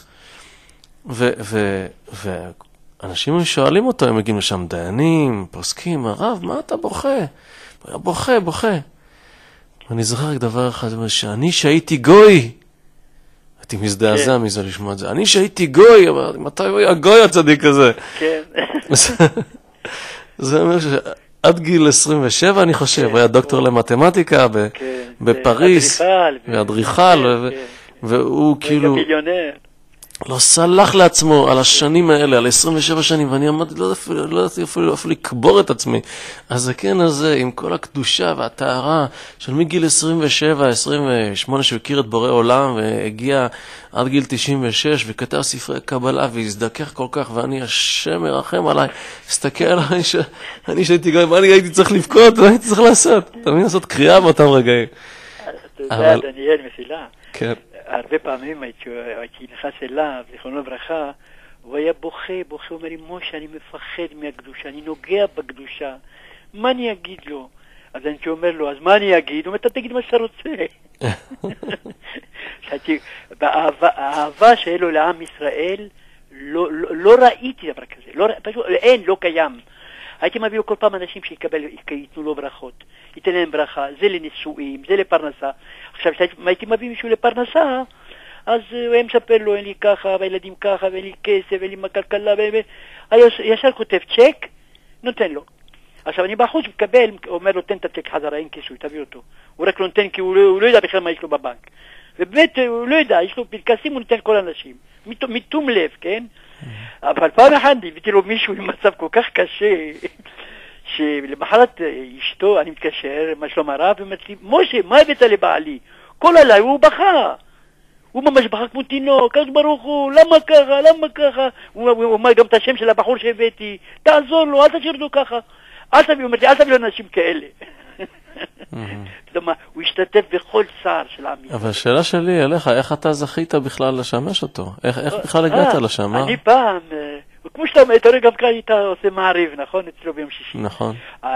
ואנשים שואלים אותו, הם מגיעים לשם דיינים, פוסקים, הרב, מה אתה בוכה? בוכה. ואני זוכר רק דבר אחד, שאני שהייתי גוי, הייתי מזדעזע מזה לשמוע את זה, אני שהייתי גוי, אמרתי, מתי הוא היה גוי הצדיק הזה? כן. זה אומר שעד גיל 27, אני חושב, הוא היה דוקטור למתמטיקה בפריס, ואדריכל, והוא כאילו לא סלח לעצמו על השנים האלה, על 27 שנים, ואני עמדתי, לא ידעתי אפילו לקבור את עצמי. הזקן הזה, עם כל הקדושה והטהרה של מגיל 27, 28, שהוא הכיר את בורא עולם, והגיע עד גיל 96, וכתב ספרי קבלה, והזדכך כל כך, ואני השם מרחם עליי, הסתכל עליי, אני שהייתי גוי, מה אני הייתי צריך לבכות, מה הייתי צריך לעשות? אתה מבין, לעשות קריאה באותם רגעים. אתה יודע, דניאל, מסילה. כן. הרבה פעמים הייתי נכנס אליו, זיכרונו לברכה, הוא היה בוכה, הוא אומר לי, משה, אני מפחד מהקדושה, אני נוגע בקדושה, מה אני אגיד לו? אז אני אומר לו, אז מה אני אגיד? הוא אומר, אתה תגיד מה שאתה רוצה. באהבה שהיה לו לעם ישראל, לא ראיתי דבר כזה, פשוט אין, לא קיים. הייתי מביא לו כל פעם אנשים שיתנו לו ברכות, ייתן להם ברכה, זה לנישואים, זה לפרנסה. עכשיו, הייתי מביא מישהו לפרנסה, אז הוא היה מספר לו, אין לי ככה, והילדים ככה, ואין לי כסף, ואין לי מכלכלה, ישר כותב צ'ק, נותן לו. עכשיו, אני בחוץ מקבל, אומר לו, תן את הצ'ק חזרה, אין כסף, תביא אותו. הוא רק לא נותן, כי הוא לא יודע בכלל מה יש לו בבנק. ובאמת, הוא לא יודע, יש לו פנקסים, הוא נותן כל אנשים. מתום לב, כן? אבל פעם אחת הבאתי לו מישהו עם מצב כל כך קשה, שלמחרת אשתו, אני מתקשר, מה שלום הרב, ואומרת לי, משה, מה הבאת לבעלי? כל הלילה הוא בכה. הוא ממש בכה כמו תינוק, אז ברוך הוא, למה ככה? הוא אומר גם את השם של הבחור שהבאתי, תעזור לו, אל תשאיר לו ככה. אל תביא לו אנשים כאלה. אתה יודע מה, הוא השתתף בכל צער של עם ישראל. אבל השאלה שלי אליך, איך אתה זכית בכלל לשמש אותו? איך בכלל הגעת לשם? אני פעם, כמו שאתה רואה, גם כאן אתה עושה מעריב, נכון? אצלו ביום שישי. נכון.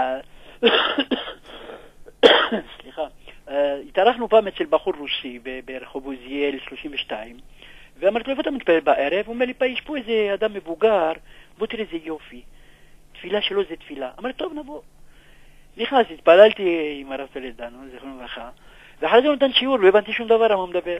סליחה. התארחנו פעם אצל בחור רוסי ברחוב עוזיאל 32, ואמרתי לו, איפה אתה מתפלל בערב? הוא אומר לי, יש פה איזה אדם מבוגר, בוא תראה איזה יופי. תפילה שלו זה תפילה. אמרתי, טוב, נבוא. נכנס, התפללתי עם הרב טולדנו, זכרונו לברכה, ואחרי זה הוא נתן שיעור, לא הבנתי שום דבר, מה מדבר.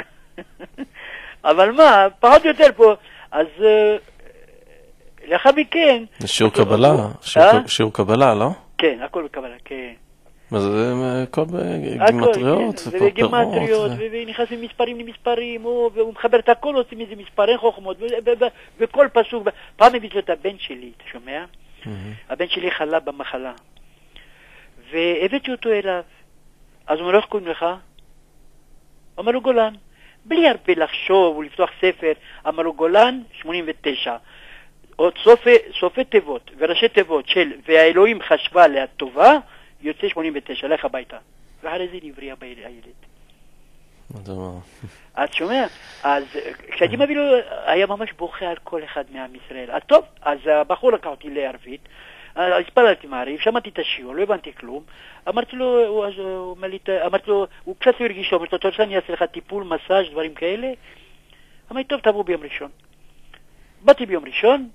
אבל מה, פחות או יותר פה, אז לאחר מכן... זה שיעור קבלה, שיעור קבלה, לא? כן, הכל בקבלה, כן. מה זה, הכל בגימטריות וגימטריות, ונכנס ממספרים למספרים, והוא מחבר את הכל, עושים איזה מספרי חוכמות, וכל פסוק, פעם הבאתי את הבן שלי, אתה שומע? הבן שלי חלה במחלה. והבאתי אותו אליו. אז הוא אומר, איך קוראים לך? אמר לו גולן. בלי הרבה לחשוב ולפתוח ספר, אמר לו גולן 89. עוד סופי תיבות וראשי תיבות של והאלוהים חשבה עליה טובה, יוצא 89, לך הביתה. ואחרי זה נבריא הילד. מדהים. את שומע? אז כשאני מביא לו, היה ממש בוכה על כל אחד מעם ישראל. אז טוב, אז הבחור לקח אותי לערבית, הספלתי מעריב, שמעתי את השיעור, לא הבנתי כלום. אמרתי לו, הוא קצת לא הרגיש לו, אמרתי לו, אתה רוצה אני אעשה לך טיפול, מסאז', דברים כאלה? אמרתי, טוב, תבוא ביום ראשון. באתי ביום ראשון,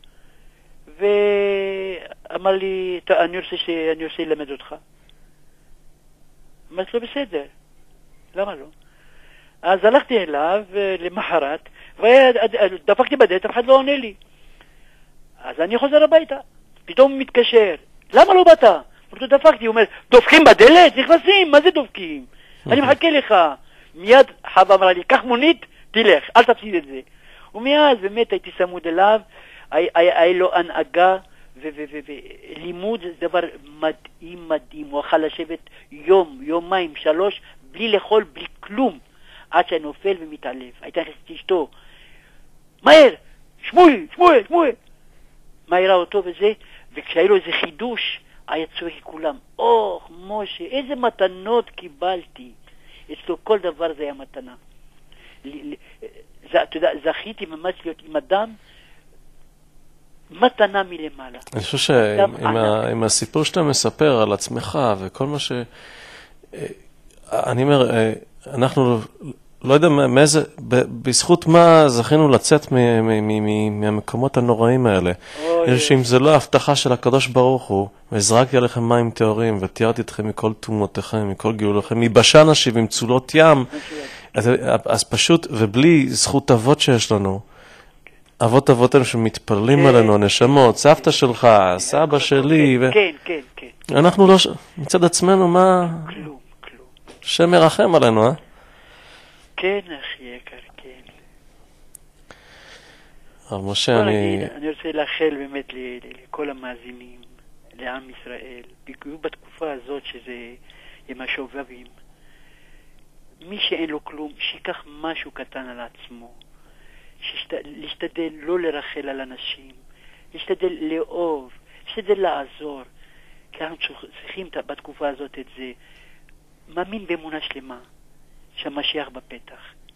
ואמר לי, אני רוצה ללמד אותך. אמרתי לו, בסדר, למה לא? אז הלכתי אליו למחרת, ודפקתי בדלת, אף אחד לא עונה לי. אז אני חוזר הביתה, פתאום הוא מתקשר, למה לא באת? דפקתי, הוא אומר, דופקים בדלת? נכנסים, מה זה דופקים? אני מחכה לך. מיד חווה אמרה לי, קח מונית, תלך, אל תפסיד את זה. ומאז באמת הייתי צמוד אליו, היה לו הנהגה, ולימוד זה דבר מדהים, הוא אכל לשבת יום, יומיים, 3, בלי לאכול, בלי כלום, עד שנופל ומתעלף. הייתה נכנסת אשתו, מהר, שמואל, מהירה אותו וזה, וכשהיה לו איזה חידוש, היה צועק כולם, משה, איזה מתנות קיבלתי. אצלו כל דבר זה היה מתנה. אתה יודע, זכיתי ממש להיות עם אדם, מתנה מלמעלה. אני חושב שעם הסיפור שאתה מספר על עצמך וכל מה ש... אני אומר, אנחנו לא יודע בזכות מה זכינו לצאת מהמקומות הנוראים האלה. שאם זה לא ההבטחה של הקדוש ברוך הוא, והזרקתי עליכם מים טהורים, ותיארתי אתכם מכל תאומותיכם, מכל גאולכם, מבשן השיב עם צולות ים, אז פשוט, ובלי זכות אבות שיש לנו, אבותינו שמתפללים עלינו, נשמות, סבתא שלך, סבא שלי, כן. אנחנו לא, מצד עצמנו, מה... כלום. שם מרחם עלינו, אה? כן, אחי יקר, כן. אבל משה, אני רוצה לאחל באמת לכל המאזינים, לעם ישראל, בתקופה הזאת שזה עם השובבים, מי שאין לו כלום, שיקח משהו קטן על עצמו, להשתדל לא לרחל על אנשים, להשתדל לאהוב, להשתדל לעזור, כי אנחנו צריכים בתקופה הזאת את זה, מאמין באמונה שלמה, שהמשיח בפתח.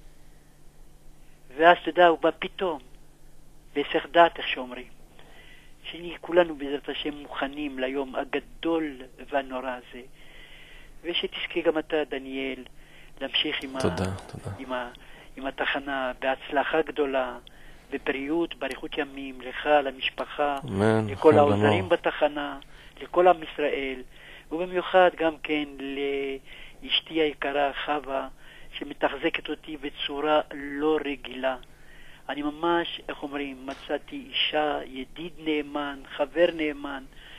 ואז תדע, הוא בא פתאום, בהיסח דעת, איך שאומרים. שנהיה כולנו בעזרת השם מוכנים ליום הגדול והנורא הזה. ושתזכה גם אתה, דניאל, להמשיך עם התחנה בהצלחה גדולה, בבריאות, באריכות ימים, לך, למשפחה, לכל העוזרים בתחנה, לכל עם ישראל, ובמיוחד גם כן לאשתי היקרה חווה, שמתחזקת אותי בצורה לא רגילה. אני ממש, איך אומרים, מצאתי אישה, ידיד נאמן, חבר נאמן.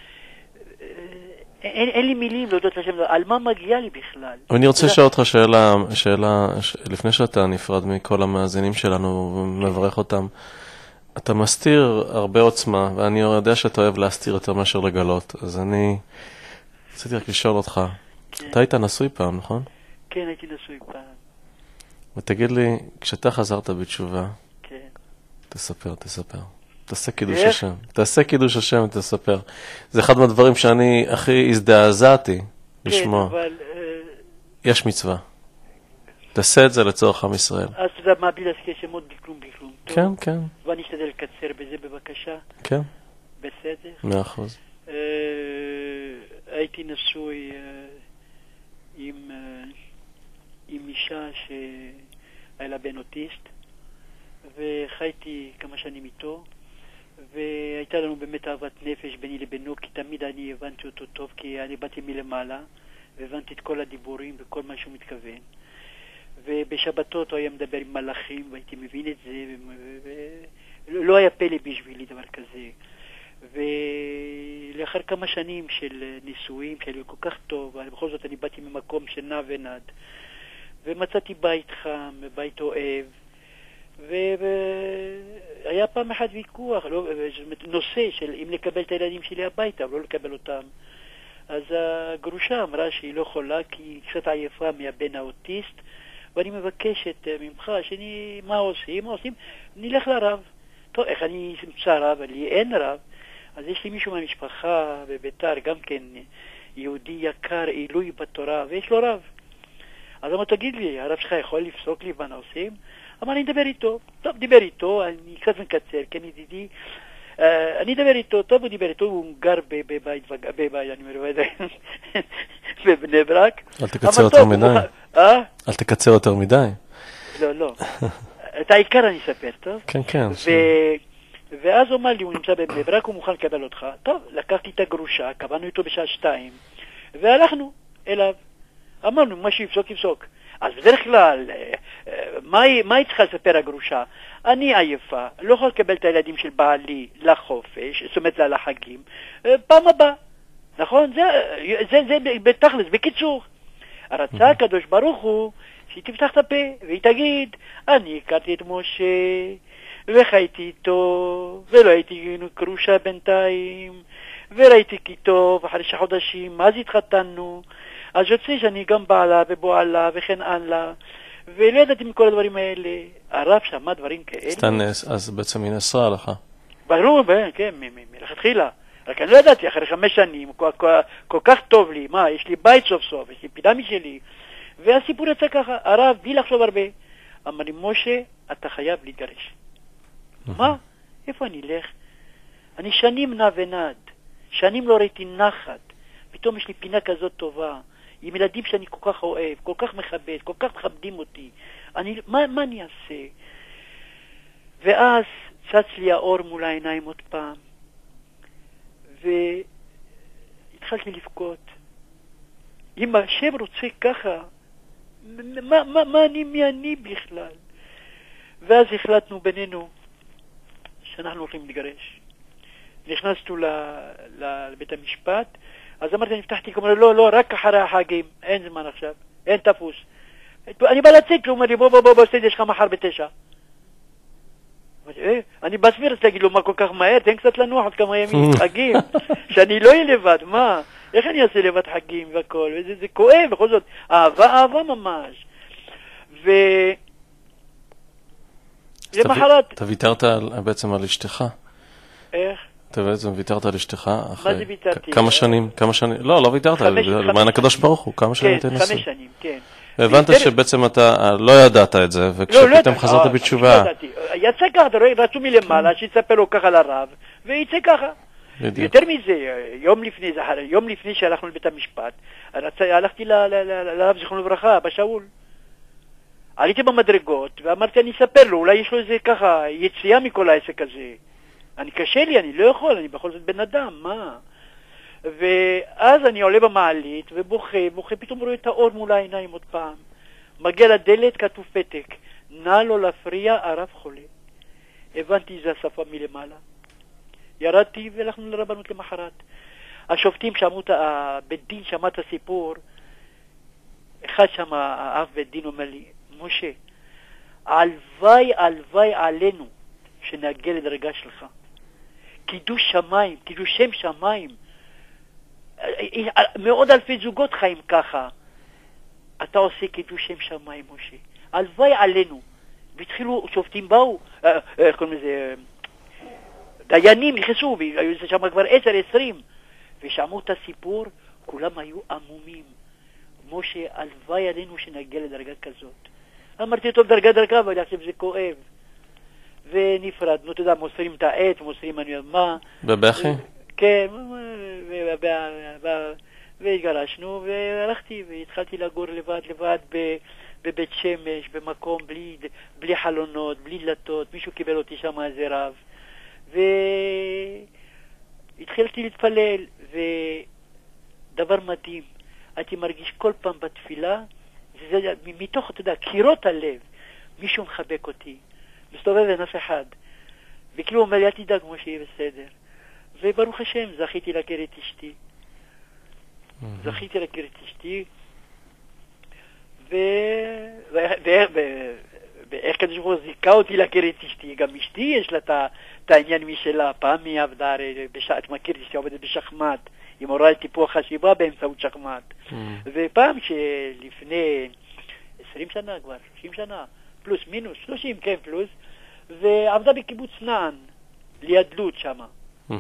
אין לי מילים להודות לשם, על מה מגיע לי בכלל? אני רוצה לשאול אותך שאלה, לפני שאתה נפרד מכל המאזינים שלנו ומברך אותם. אתה מסתיר הרבה עוצמה, ואני יודע שאתה אוהב להסתיר יותר מאשר לגלות, אז אני רציתי רק לשאול אותך. אתה היית נשוי פעם, נכון? כן, הייתי נשוי פעם. ותגיד לי, כשאתה חזרת בתשובה, תספר. תעשה קידוש השם, תספר. זה אחד מהדברים שאני הכי הזדעזעתי לשמוע. כן, אבל... יש מצווה. תעשה את זה לצורך עם ישראל. אז אתה יודע מה, בלי להזכיר שמות בכלום. כן. ואני אשתדל לקצר בזה בבקשה. כן. בסדר? 100%. הייתי נשוי עם אישה שהיה לה בן אוטיסט, וחייתי כמה שנים איתו, והייתה לנו באמת אהבת נפש ביני לבינו, כי תמיד אני הבנתי אותו טוב, כי אני באתי מלמעלה, והבנתי את כל הדיבורים וכל מה שהוא מתכוון. ובשבתות הוא היה מדבר עם מלאכים, והייתי מבין את זה, ולא היה פלא בשבילי דבר כזה. ולאחר כמה שנים של נישואים, שהיה לי כל כך טוב, בכל זאת אני באתי ממקום שנע ונד, ומצאתי בית חם, בית אוהב, והיה פעם אחד ויכוח, נושא של אם לקבל את הילדים שלי הביתה, או לא לקבל אותם. אז הגרושה אמרה שהיא לא יכולה, כי היא קצת עייפה מהבן האוטיסט, ואני מבקשת ממך, מה עושים? נלך לרב. טוב, איך אני אמצא רב? לי אין רב. אז יש לי מישהו מהמשפחה בביתר, גם כן יהודי יקר, עילוי בתורה, ויש לו רב. אז אמר, תגיד לי, הרב שלך יכול לפסוק לי מה עושים? אמר, אני אדבר איתו. טוב, דיבר איתו, אני קצת מקצר, כן ידידי. אני אדבר איתו, טוב, הוא דיבר איתו, הוא גר בבית, אני אומר, בבני ברק. אל תקצר יותר מדי. אל תקצר יותר מדי. לא. את העיקר אני אספר, טוב? כן, כן. ואז הוא אמר לי, הוא נמצא בבני ברק, הוא מוכן לקבל אותך. טוב, לקחתי את הגרושה, קבענו איתו בשעה 2, והלכנו אליו. אמרנו, מה שיפסוק, יפסוק. אז בדרך כלל, מה היא צריכה לספר הגרושה? אני עייפה, לא יכול לקבל את הילדים של בעלי לחופש, זאת אומרת לה לחגים, פעם הבאה. נכון? זה בתכלס, בקיצור. הרצה הקדוש ברוך הוא שהיא תפתח את הפה והיא תגיד, אני הכרתי את משה וחייתי איתו ולא הייתי גרושה בינתיים וראיתי כי טוב אחרי 6 חודשים, אז התחתנו, אז יוצא שאני גם בעלה ובועלה וכן הלאה, ולא ידעתי מכל הדברים האלה. הרב שמע דברים כאלה. אז בעצם היא נאסרה לך. ברור, כן, מלכתחילה. רק אני לא ידעתי, אחרי 5 שנים, כל כך טוב לי, מה, יש לי בית סוף סוף, יש לי פינה משלי, והסיפור יצא ככה, הרב, בלי לחשוב הרבה, אמר לי, משה, אתה חייב להתגרש. מה? איפה אני אלך? אני שנים נע ונד, שנים לא ראיתי נחת, פתאום יש לי פינה כזאת טובה, עם ילדים שאני כל כך אוהב, כל כך מכבד, כל כך מכבדים אותי, מה אני אעשה? ואז צץ לי האור מול העיניים עוד פעם, והתחלתי לבכות. אם השם רוצה ככה, מי אני בכלל? ואז החלטנו בינינו שאנחנו הולכים להתגרש. נכנסנו לבית המשפט, אז אמרתי, נפתחתי, כמו לא, רק אחרי החגים, אין זמן עכשיו, אין תפוס. אני בא לצאת, הוא אומר לי, בוא, יש לך מחר 9. אני בסביר, אז תגיד לו, מה כל כך מהר? תן קצת לנוח עוד כמה ימים, חגים, שאני לא אהיה לבד, מה? איך אני אעשה לבד חגים והכל? זה כואב, בכל זאת, אהבה ממש. למחרת... אתה ויתרת בעצם על אשתך? איך? אתה בעצם ויתרת על אשתך אחרי... מה זה ויתרתי? כמה שנים? לא ויתרת, למען הקדוש ברוך הוא, כמה שנים אתה נסים? 5 שנים, כן. והבנת שבעצם אתה לא ידעת את זה, וכשפתאום חזרת בתשובה... יצא ככה, אתה רואה, רצו מלמעלה, שיצפה לו ככה לרב, ויצא ככה. יותר מזה, יום לפני שהלכנו לבית המשפט, הלכתי לרב זיכרונו לברכה, בשאול. עליתי במדרגות, ואמרתי, אני אספר לו, אולי יש לו איזה ככה, יציאה מכל העסק הזה. קשה לי, אני לא יכול, אני בכל זאת בן אדם, מה? ואז אני עולה במעלית ובוכה, פתאום רואה את האור מול העיניים עוד פעם. מגיע לדלת, כתוב פתק, נא לא להפריע, הרב חולה. הבנתי, זה השפה מלמעלה. ירדתי והלכנו לרבנות למחרת. השופטים שמעו, בית דין שמע את הסיפור, אחד שם, האב בית דין אומר לי, משה, הלוואי עלינו שנגיע לדרגה שלך. קידוש שמיים, קידוש שם שמיים. מאות אלפי זוגות חיים ככה. אתה עושה קידוש שם שמיים, משה. הלוואי עלינו. והתחילו, שופטים באו, איך קוראים לזה, דיינים נכנסו, והיו שם כבר 10-20, ושמעו את הסיפור, כולם היו עמומים. משה, הלוואי עלינו שנגיע לדרגה כזאת. אמרתי, טוב, דרגה, אבל עכשיו זה כואב. ונפרדנו, אתה יודע, מוסרים את העט, מוסרים אני יודע מה. בבכי? כן, והתגרשנו, והלכתי והתחלתי לגור לבד בבית שמש, במקום בלי חלונות, בלי דלתות, מישהו קיבל אותי שם איזה רב. והתחלתי להתפלל, ודבר מדהים, הייתי מרגיש כל פעם בתפילה, זה מתוך, אתה יודע, קירות הלב, מישהו מחבק אותי, מסתובב אין אף אחד, וכאילו אומר לי, אל תדאג כמו שיהיה בסדר. וברוך השם, זכיתי להכיר את אשתי. ואיך כדי שהוא זיקה אותי להכיר את אשתי, גם אשתי יש לה את העניין משלה, פעם היא עבדה, את מכיר אשתי עובדת בשחמט, היא מורה לטיפוח חשיבה באמצעות שחמט. ופעם שלפני 20 שנה כבר, 30 שנה, פלוס מינוס, 30 כן פלוס, ועבדה בקיבוץ נען, ליד לוד שמה.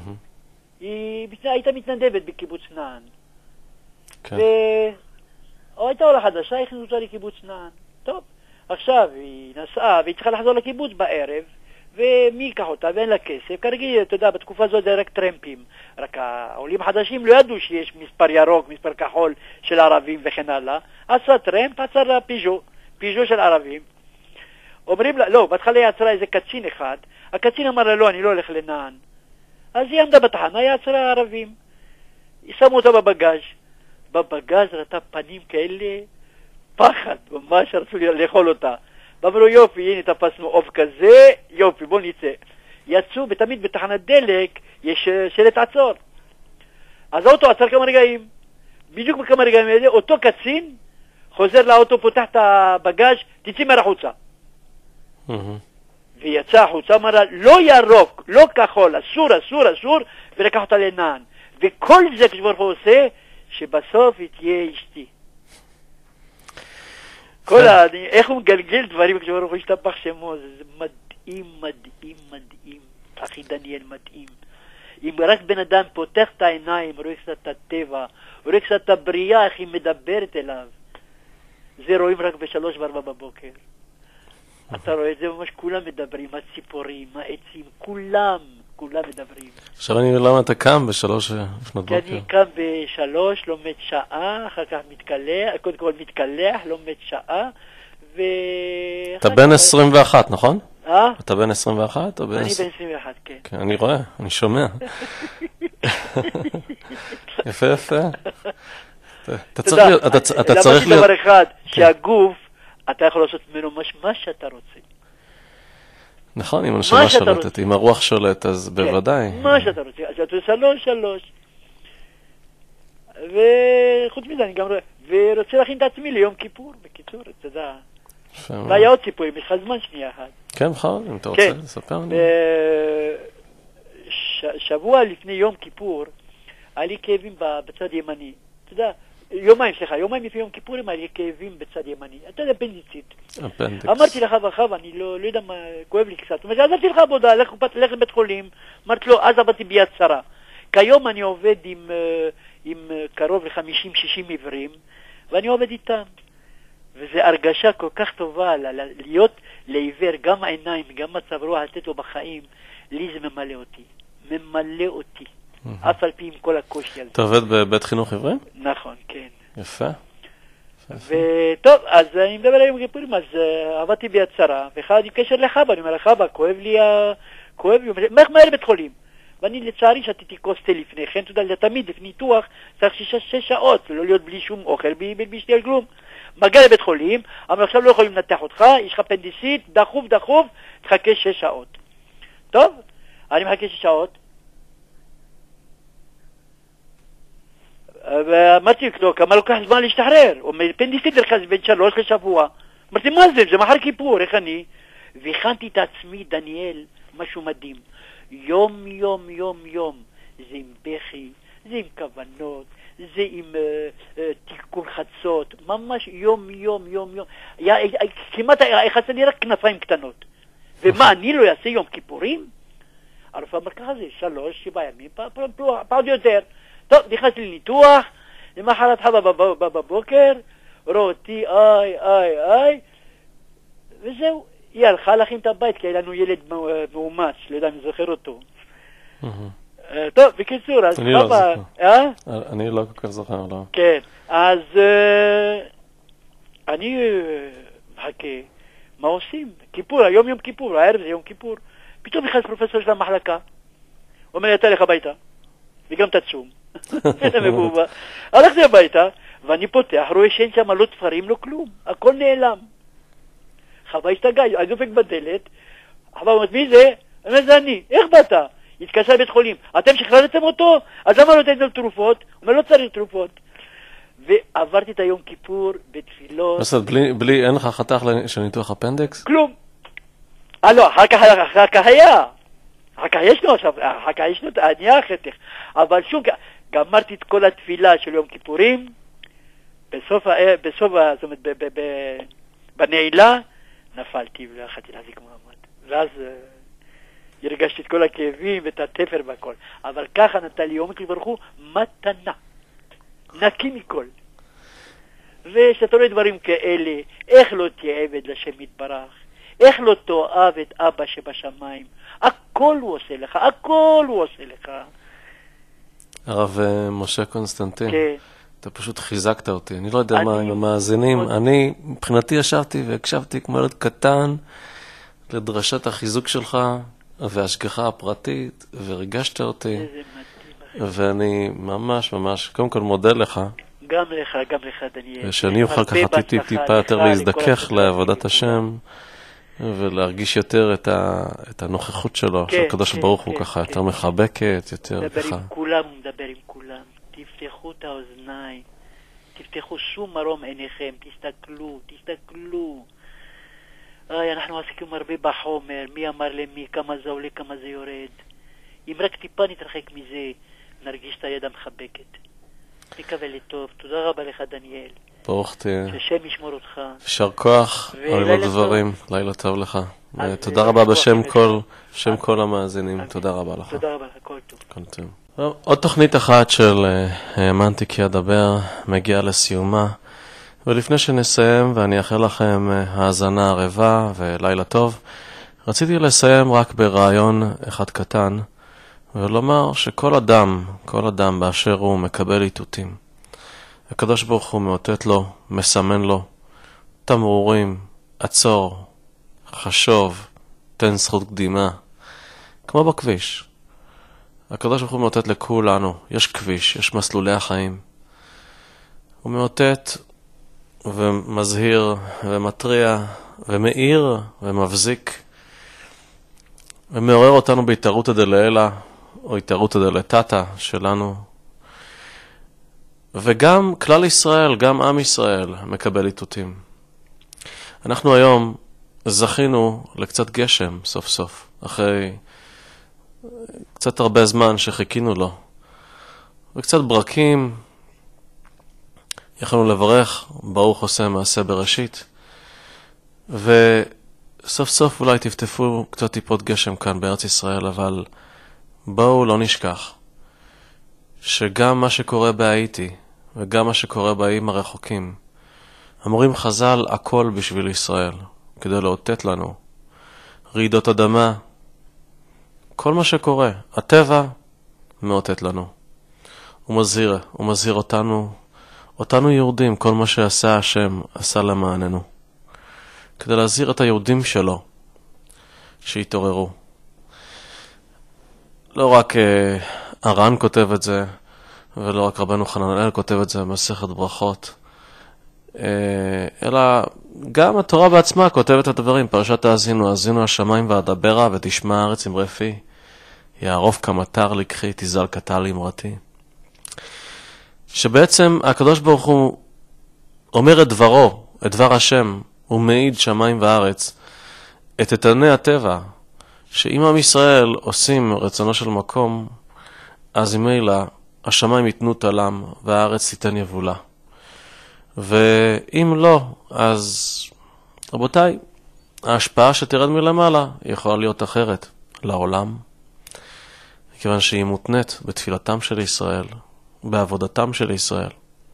היא הייתה מתנדבת בקיבוץ נען. או הייתה עולה חדשה, הכניסו אותה לקיבוץ נען. טוב, עכשיו היא נסעה, והיא צריכה לחזור לקיבוץ בערב, ומי ייקח אותה ואין לה כסף. כרגיל, אתה יודע, בתקופה הזאת זה רק טרמפים. רק העולים החדשים לא ידעו שיש מספר ירוק, מספר כחול של ערבים וכן הלאה. עשה טרמפ, עצר פיז'ו של ערבים. אומרים לה, לא, בהתחלה היא עצרה איזה קצין אחד. הקצין אמר לה, לא, אני לא הולך לנען. אז היא עמדה בתחנה, היא עצרה ערבים. היא שמו אותה בבגז. בבגז ראתה פנים כאלה, פחד, ממש רצו לאכול אותה. ואמרו, יופי, הנה תפסנו עוף כזה, יופי, בוא נצא. יצאו, ותמיד בתחנת דלק יש שלט עצור. אז האוטו עצר כמה רגעים. בדיוק בכמה רגעים האלה, אותו קצין חוזר לאוטו, פותח את הבגז, תצאי מהחוצה. ויצא החוצה, אמר לה, לא ירוק, לא כחול, אסור, אסור, אסור, ולקח אותה לנען. וכל זה כשברוך הוא עושה, שבסוף היא תהיה אשתי. איך הוא מגלגל דברים כשברוך הוא השתבח שמו, זה מדהים, מדהים, מדהים. אחי דניאל מדהים. אם רק בן אדם פותח את העיניים, רואה קצת את הטבע, רואה קצת את הבריאה, איך היא מדברת אליו. זה רואים רק ב3:04 בבוקר. אתה רואה את זה ממש, כולם מדברים, הציפורים, העצים, כולם מדברים. עכשיו אני למה אתה קם ב3 לפנות בוקר? כי אני קם ב3, לומד שעה, אחר כך מתקלח, קודם כל מתקלח, לומד שעה, אתה בן 21, נכון? אתה בן 21? אני בן 21, כן. כן, אני רואה, אני שומע. יפה, יפה. אתה צריך להיות... למדתי דבר אחד, שהגוף, אתה יכול לעשות ממנו מה שאתה רוצה. נכון, אם הנשמה שולטת, אם הרוח שולט, אז בוודאי. מה שאתה רוצה. אז אתה עושה 3. וחוץ מזה, אני גם ורוצה להכין את עצמי ליום כיפור, בקיצור, אתה יודע. והיה עוד סיפורים, יש לך זמן שנייה אחת. כן, בכלל, אם אתה רוצה לספר לי. שבוע לפני יום כיפור, היה לי כאבים בצד ימני. אתה יודע, יומיים לפני יום כיפורים היה לי כאבים בצד ימני. אתה יודע, אפנדיציט. אמרתי לך וחווה, אני לא יודע מה, כואב לי קצת. אז עזבתי לך עבודה, לך לבית חולים. אמרתי לו, אז עבדתי ביד שרה. כיום אני עובד עם קרוב ל50-60 עיוורים, ואני עובד איתם. וזו הרגשה כל כך טובה, להיות לעיוור, גם העיניים, גם מצב רוח, לתת לו בחיים, לי זה ממלא אותי. אף על פי עם כל הקושי הזה. אתה עובד בבית חינוך עיוורים? נכון, כן. יפה. וטוב, אז אני מדבר היום כיפורים, אז עבדתי ביד שרה, ואחד עם קשר לחבא, אני אומר לחבא, כואב לי, מהר בית חולים. ואני לצערי שתיתי קוסטה לפני כן, אתה יודע, תמיד לפני ניתוח צריך 6 שעות, לא להיות בלי שום אוכל, בלי שתהיה כלום. מגיע לבית חולים, אבל עכשיו לא יכולים לנתח אותך, יש לך אפנדיציט, דחוף, תחכה 6 שעות. טוב, אני מחכה 6 שעות. ואמרתי לו, כמה לוקח זמן להשתחרר? הוא אומר, אפנדיציט דרכז בין 3 לשבוע. אמרתי, מה זה? זה מחר כיפור, איך אני? והכנתי את עצמי, דניאל, משהו מדהים. יום, זה עם בכי, זה עם כוונות, זה עם תיקון חצות, ממש יום. כמעט חסר לי רק כנפיים קטנות. ומה, אני לא אעשה יום כיפורים? הרופא אמר ככה זה, 3-7 ימים, פעם יותר. טוב, נכנס לי ניתוח, למחרת חווה בבוקר, רואה אותי, איי, וזהו. היא הלכה להכין את הבית, כי היה לנו ילד מאומץ, לא יודע, אני זוכר אותו. טוב, בקיצור, אז חווה... אני לא כל כך זוכר, לא. כן, אז אני מחכה, מה עושים? כיפור, היום יום כיפור, הערב זה יום כיפור. פתאום נכנס פרופסור של המחלקה, הוא אומר לי, אתה הולך הביתה, וגם תצום. הלכתי הביתה, ואני פותח, רואה שאין שם לא תפרים, לא כלום, הכל נעלם. חווה השתגע, אני דופק בדלת, חווה אומרת, מי זה? אני אומר, זה אני, איך באת? התקשר לבית חולים, אתם שחררתם אותו? אז למה לא נותן לו תרופות? הוא אומר, לא צריך תרופות. ועברתי את היום כיפור בתפילות. בסדר, אין לך חתך של ניתוח אפנדיקס? כלום. לא, אחר כך היה. אחר כך יש לו עכשיו, אני אחתך. אבל שום, גמרתי את כל התפילה של יום כיפורים, בסוף, זאת אומרת, בנעילה, נפלתי ולא יכולתי להחזיק מעמד. ואז הרגשתי את כל הכאבים ואת התפר והכל. אבל ככה נתן לי יום ברוך הוא מתנה. נקי מכל. ושאתה רואה דברים כאלה, איך לא תהיה עבד לשם יתברך? איך לא תאהב את אבא שבשמיים? הכל הוא עושה לך, הכל הוא עושה לך. הרב משה קונסטנטין, כן. אתה פשוט חיזקת אותי. אני לא יודע מה עם המאזינים. אני, מבחינתי ישבתי והקשבתי כמו ילד קטן לדרשת החיזוק שלך וההשגחה הפרטית, וריגשת אותי. איזה מדהים. ואני ממש ממש, קודם כל מודה לך. גם לך, דניאל. ושאני אוכל ככה טיפה יותר להזדכך לעבודת השם, ולהרגיש יותר את הנוכחות שלו, שהקדוש ברוך הוא ככה יותר מחבקת, יותר מדבר ככה. עם כולם, הוא מדבר עם כולם. תפתחו את האוזניים, תפתחו שום מרום עיניכם, תסתכלו. אנחנו עסקים הרבה בחומר, מי אמר למי, כמה זה עולה, כמה זה יורד. אם רק טיפה נתרחק מזה, נרגיש את היד המחבקת. נקווה לטוב. תודה רבה לך, דניאל. ברוך תהיה. שהשם ישמור אותך. יישר כוח על הדברים. לילה טוב לך. תודה רבה בשם כל המאזינים. תודה רבה לך. תודה רבה לך, כל טוב. כל טוב. עוד תוכנית אחת של האמנתי כי אדבר מגיעה לסיומה. ולפני שנסיים ואני אאחל לכם האזנה ערבה ולילה טוב, רציתי לסיים רק ברעיון אחד קטן, ולומר שכל אדם באשר הוא מקבל איתותים. הקדוש ברוך הוא מאותת לו, מסמן לו, תמרורים, עצור, חשוב, תן זכות קדימה. כמו בכביש. הקדוש ברוך הוא מאותת לכולנו, יש כביש, יש מסלולי החיים. הוא מאותת ומזהיר ומטריע ומאיר ומבזיק ומעורר אותנו בהתערותא דלעילא או התערותא דלתתא שלנו. וגם כלל ישראל, גם עם ישראל מקבל איתותים. אנחנו היום זכינו לקצת גשם סוף סוף, אחרי קצת הרבה זמן שחיכינו לו. וקצת ברקים, יכולנו לברך, ברוך עושה מעשה בראשית. וסוף סוף אולי תפתפו קצת טיפות גשם כאן בארץ ישראל, אבל בואו לא נשכח שגם מה שקורה בהאיטי וגם מה שקורה באיים הרחוקים, אמורים חז"ל הכל בשביל ישראל, כדי לאותת לנו. רעידות אדמה, כל מה שקורה, הטבע מאותת לנו. הוא מזהיר אותנו יהודים, כל מה שעשה השם עשה למעננו. כדי להזהיר את היהודים שלו, שיתעוררו. לא רק הר"ן כותב את זה, ולא רק רבנו חננאל כותב את זה במסכת ברכות, אלא גם התורה בעצמה כותבת את הדברים. פרשת האזינו השמיים ואדברה ותשמע הארץ אמרי פי, יערוף כמטר לקחי תזל קטל אמרתי. שבעצם הקדוש ברוך הוא אומר את דברו, את דבר השם, הוא מעיד שמיים וארץ, את איתני הטבע, שאם עם ישראל עושים רצונו של מקום, אז ממילא השמיים ייתנו תלם והארץ תיתן יבולה. ואם לא, אז רבותיי, ההשפעה שתרד מלמעלה יכולה להיות אחרת לעולם, כיוון שהיא מותנית בתפילתם של ישראל, בעבודתם של ישראל.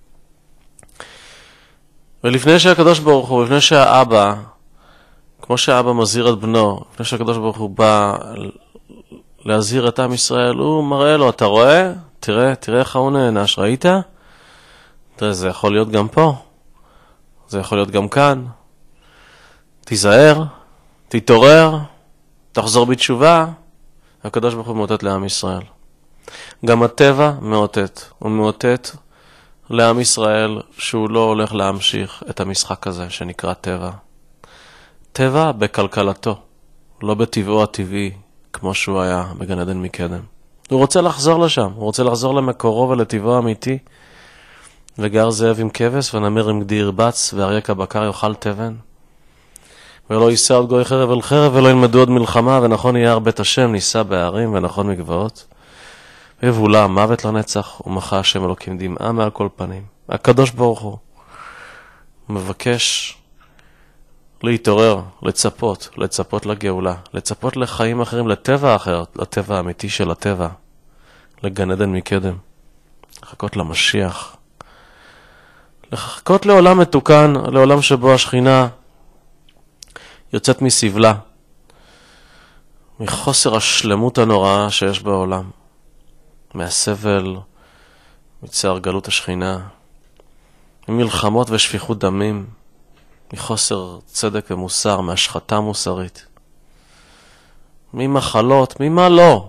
ולפני שהקדוש ברוך הוא, לפני שהאבא, כמו שהאבא מזהיר את בנו, לפני שהקדוש ברוך הוא בא להזהיר את עם ישראל, הוא מראה לו, אתה רואה? תראה איך הוא נענש, ראית? תראה, זה יכול להיות גם פה, זה יכול להיות גם כאן. תיזהר, תתעורר, תחזור בתשובה. הקדוש ברוך הוא מאותת לעם ישראל. גם הטבע מאותת, הוא מאותת לעם ישראל שהוא לא הולך להמשיך את המשחק הזה שנקרא טבע. טבע בכלכלתו, לא בטבעו הטבעי כמו שהוא היה בגן עדן מקדם. הוא רוצה לחזור לשם, הוא רוצה לחזור למקורו ולטבעו האמיתי. וגר זאב עם כבש ונמר עם גדי ירבץ ואריה כבקר יאכל תבן. ולא יישא עוד גוי חרב אל חרב ולא ילמדו עוד מלחמה, ונכון יהיה בית השם נישא בהרים ונכון מגבעות. ויבולה מוות לנצח ומחה השם אלוקים דמעה מעל כל פנים. הקדוש ברוך הוא מבקש להתעורר, לצפות לגאולה, לצפות לחיים אחרים, לטבע אחר, לטבע האמיתי של הטבע, לגן עדן מקדם, לחכות למשיח, לחכות לעולם מתוקן, לעולם שבו השכינה יוצאת מסבלה, מחוסר השלמות הנוראה שיש בעולם, מהסבל, מצער גלות השכינה, ממלחמות ושפיכות דמים, מחוסר צדק ומוסר, מהשחתה מוסרית, ממחלות, ממה לא.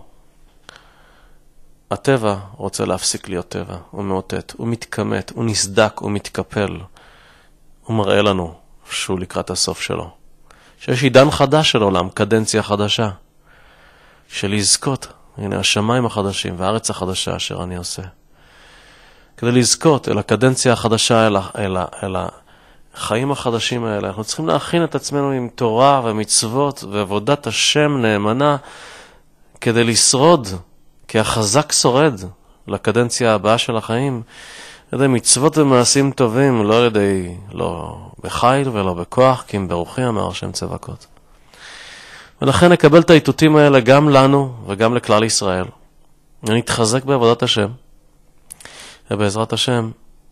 הטבע רוצה להפסיק להיות טבע, הוא מאותת, הוא מתכמת, הוא נסדק, הוא מתקפל. הוא מראה לנו שהוא לקראת הסוף שלו. שיש עידן חדש של עולם, קדנציה חדשה. של לזכות, הנה השמיים החדשים והארץ החדשה אשר אני עושה. כדי לזכות אל הקדנציה החדשה, אל החיים החדשים האלה, אנחנו צריכים להכין את עצמנו עם תורה ומצוות ועבודת השם נאמנה, כדי לשרוד, כי החזק שורד לקדנציה הבאה של החיים, על ידי מצוות ומעשים טובים, לא על ידי, לא בחיל ולא בכוח, כי אם ברוחי אמר השם צבקות. ולכן נקבל את האיתותים האלה גם לנו וגם לכלל ישראל. נתחזק בעבודת השם. ובעזרת השם,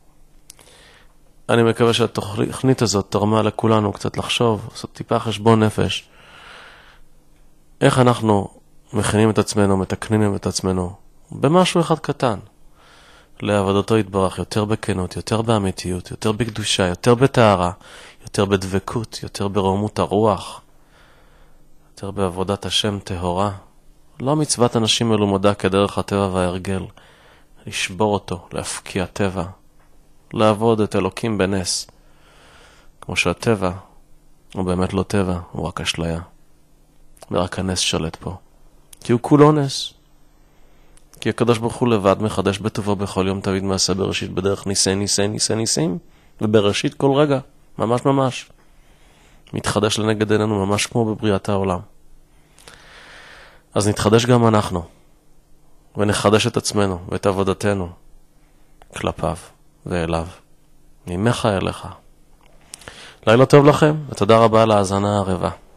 אני מקווה שהתוכנית הזאת תרמה לכולנו קצת לחשוב, לעשות טיפה חשבון נפש. איך אנחנו מכינים את עצמנו, מתקנים את עצמנו, במשהו אחד קטן. לעבודתו יתברך יותר בכנות, יותר באמיתיות, יותר בקדושה, יותר בתארה, יותר בדבקות, יותר ברומות הרוח, יותר בעבודת השם טהורה. לא מצוות אנשים מלומדה כדרך הטבע וההרגל, לשבור אותו, להפקיע טבע, לעבוד את אלוקים בנס, כמו שהטבע הוא באמת לא טבע, הוא רק אשליה, ורק הנס שולט פה, כי הוא כולו נס. כי הקדוש ברוך הוא לבד מחדש בטובו בכל יום, תמיד מעשה בראשית בדרך ניסים, ובראשית כל רגע, ממש ממש, מתחדש לנגד עינינו ממש כמו בבריאת העולם. אז נתחדש גם אנחנו, ונחדש את עצמנו ואת עבודתנו כלפיו ואליו, ממך אליך. לילה טוב לכם, ותודה רבה על ההאזנה הרבה.